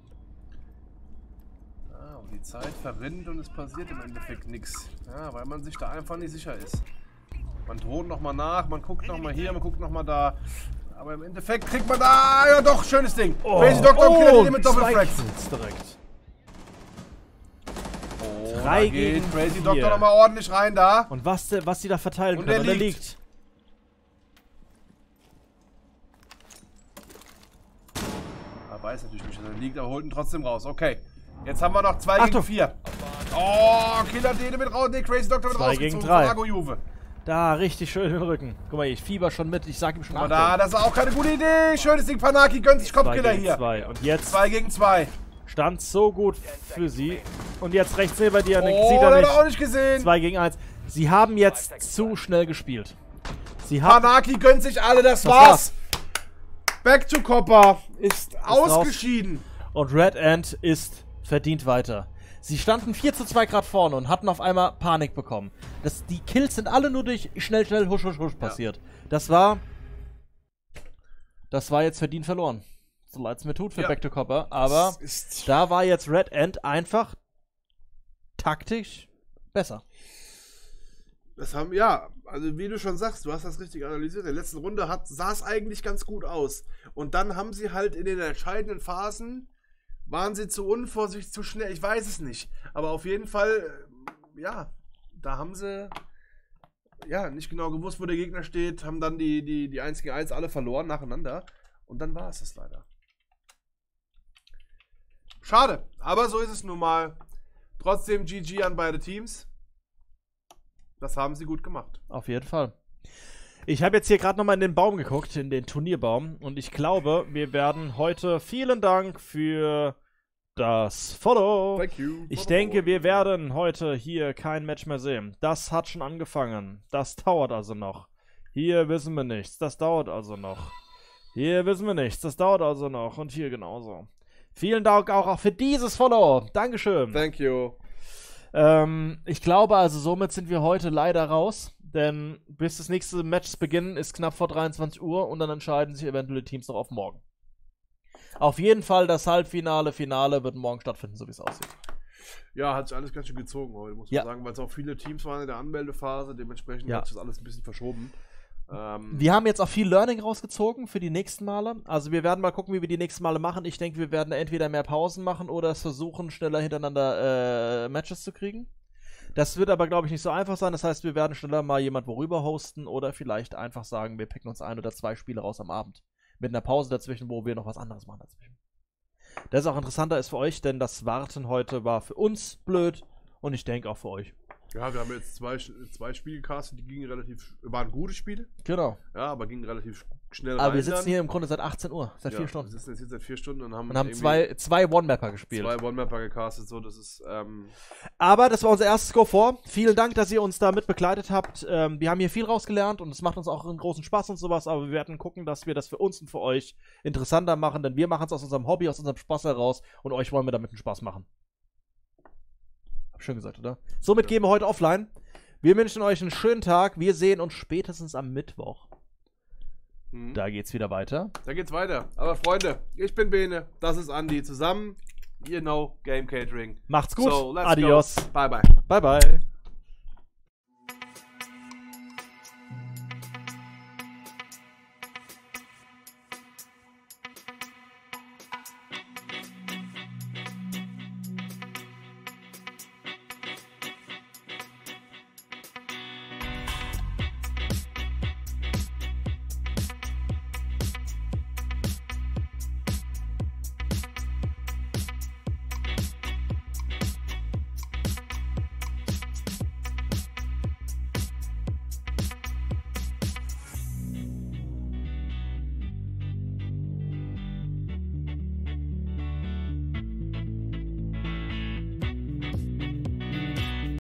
Ah, und die Zeit verrinnt und es passiert im Endeffekt nichts. Ja, weil man sich da einfach nicht sicher ist. Man droht nochmal nach, man guckt nochmal hier, man guckt nochmal da. Aber im Endeffekt kriegt man da, ja doch, schönes Ding. Crazy Doctor und Killer Deal mit Doppelfrag. Kills direkt. Oh, Drei da geht gegen Crazy vier. Doctor nochmal ordentlich rein da. Und was, der- was die da verteilen Und können. er Und er liegt. liegt. Er weiß natürlich nicht, dass er liegt, aber holt ihn trotzdem raus. Okay. Jetzt haben wir noch zwei Achtung. gegen vier. Oh, Killer Dele mit raus, nee, Crazy Doctor mit Zwei rausgezogen gegen drei. von Argo Juve. Da, richtig schön im Rücken. Guck mal, ich fieber schon mit. Ich sag ihm schon Aber Achtung. da, das ist auch keine gute Idee. Schönes Ding, Panaki gönnt sich Zwei Kopfkiller gegen hier. zwei. Und jetzt Zwei gegen zwei. stand so gut für sie. Und jetzt rechts neben dir. Oh, sieht hat er er auch nicht. nicht gesehen. Zwei gegen eins. Sie haben jetzt zu schnell gespielt. Sie haben... Panaki gönnt sich alle, das, Das war's. war's. Back to Copper ist, ausgeschieden. Und Red Ant ist verdient weiter. Sie standen vier zu zwei Grad vorne und hatten auf einmal Panik bekommen. Das, die Kills sind alle nur durch schnell, schnell, husch, husch, husch passiert. Das war... Das war jetzt verdient verloren. So leid es mir tut für Ja. Back to Copper. Aber Das ist da war jetzt Red Ant einfach taktisch besser. Das haben, ja, also wie du schon sagst, du hast das richtig analysiert. In der letzten Runde hat, sah es eigentlich ganz gut aus. Und dann haben sie halt in den entscheidenden Phasen, waren sie zu unvorsichtig, zu schnell, ich weiß es nicht. Aber auf jeden Fall, äh, ja, da haben sie ja nicht genau gewusst, wo der Gegner steht, haben dann die, die, die eins gegen eins alle verloren nacheinander. Und dann war es das leider. Schade, aber so ist es nun mal. Trotzdem G G an beide Teams. Das haben sie gut gemacht. Auf jeden Fall. Ich habe jetzt hier gerade nochmal in den Baum geguckt, in den Turnierbaum. Und ich glaube, wir werden heute, vielen Dank für das Follow. Thank you. Ich denke, wir werden heute hier kein Match mehr sehen. Das hat schon angefangen. Das dauert also noch. Hier wissen wir nichts. Das dauert also noch. Hier wissen wir nichts. Das dauert also noch. Und hier genauso. Vielen Dank auch für dieses Follow. Dankeschön. Thank you. Ähm, ich glaube also, somit sind wir heute leider raus. Denn bis das nächste Match beginnen ist knapp vor dreiundzwanzig Uhr und dann entscheiden sich eventuell die Teams noch auf morgen. Auf jeden Fall das Halbfinale, Finale wird morgen stattfinden, so wie es aussieht. Ja, hat sich alles ganz schön gezogen heute, muss man Ja. sagen, weil es auch viele Teams waren in der Anmeldephase, dementsprechend Ja. hat sich das alles ein bisschen verschoben. Ähm, Wir haben jetzt auch viel Learning rausgezogen für die nächsten Male. Also wir werden mal gucken, wie wir die nächsten Male machen. Ich denke, wir werden entweder mehr Pausen machen oder es versuchen, schneller hintereinander äh, Matches zu kriegen. Das wird aber, glaube ich, nicht so einfach sein. Das heißt, wir werden schneller mal jemand worüber hosten oder vielleicht einfach sagen, wir picken uns ein oder zwei Spiele raus am Abend. Mit einer Pause dazwischen, wo wir noch was anderes machen dazwischen. Das ist auch interessanter ist für euch, denn das Warten heute war für uns blöd und ich denke auch für euch. ja, wir haben jetzt zwei, zwei Spiele gecastet, die gingen relativ, waren gute Spiele, Genau. ja, aber gingen relativ schnell Aber rein wir sitzen dann. hier im Grunde seit achtzehn Uhr, seit ja, vier Stunden. Wir sitzen jetzt hier seit vier Stunden und haben, Und haben irgendwie zwei, zwei One-Mapper gespielt. zwei One-Mapper gecastet, so, das ist, ähm, Aber das war unser erstes Go vor. Vielen Dank, dass ihr uns da mit begleitet habt. Ähm, wir haben hier viel rausgelernt und es macht uns auch einen großen Spaß und sowas, aber wir werden gucken, dass wir das für uns und für euch interessanter machen, denn wir machen es aus unserem Hobby, aus unserem Spaß heraus und euch wollen wir damit einen Spaß machen. Hab schön gesagt, oder? Somit gehen wir heute offline. Wir wünschen euch einen schönen Tag. Wir sehen uns spätestens am Mittwoch. mhm. Da geht's wieder weiter. da geht's weiter. Aber Freunde, ich bin Bene, das ist Andi, zusammen, you know, Game Catering. Macht's gut. So, let's Adios. go. Bye, bye. Bye, bye.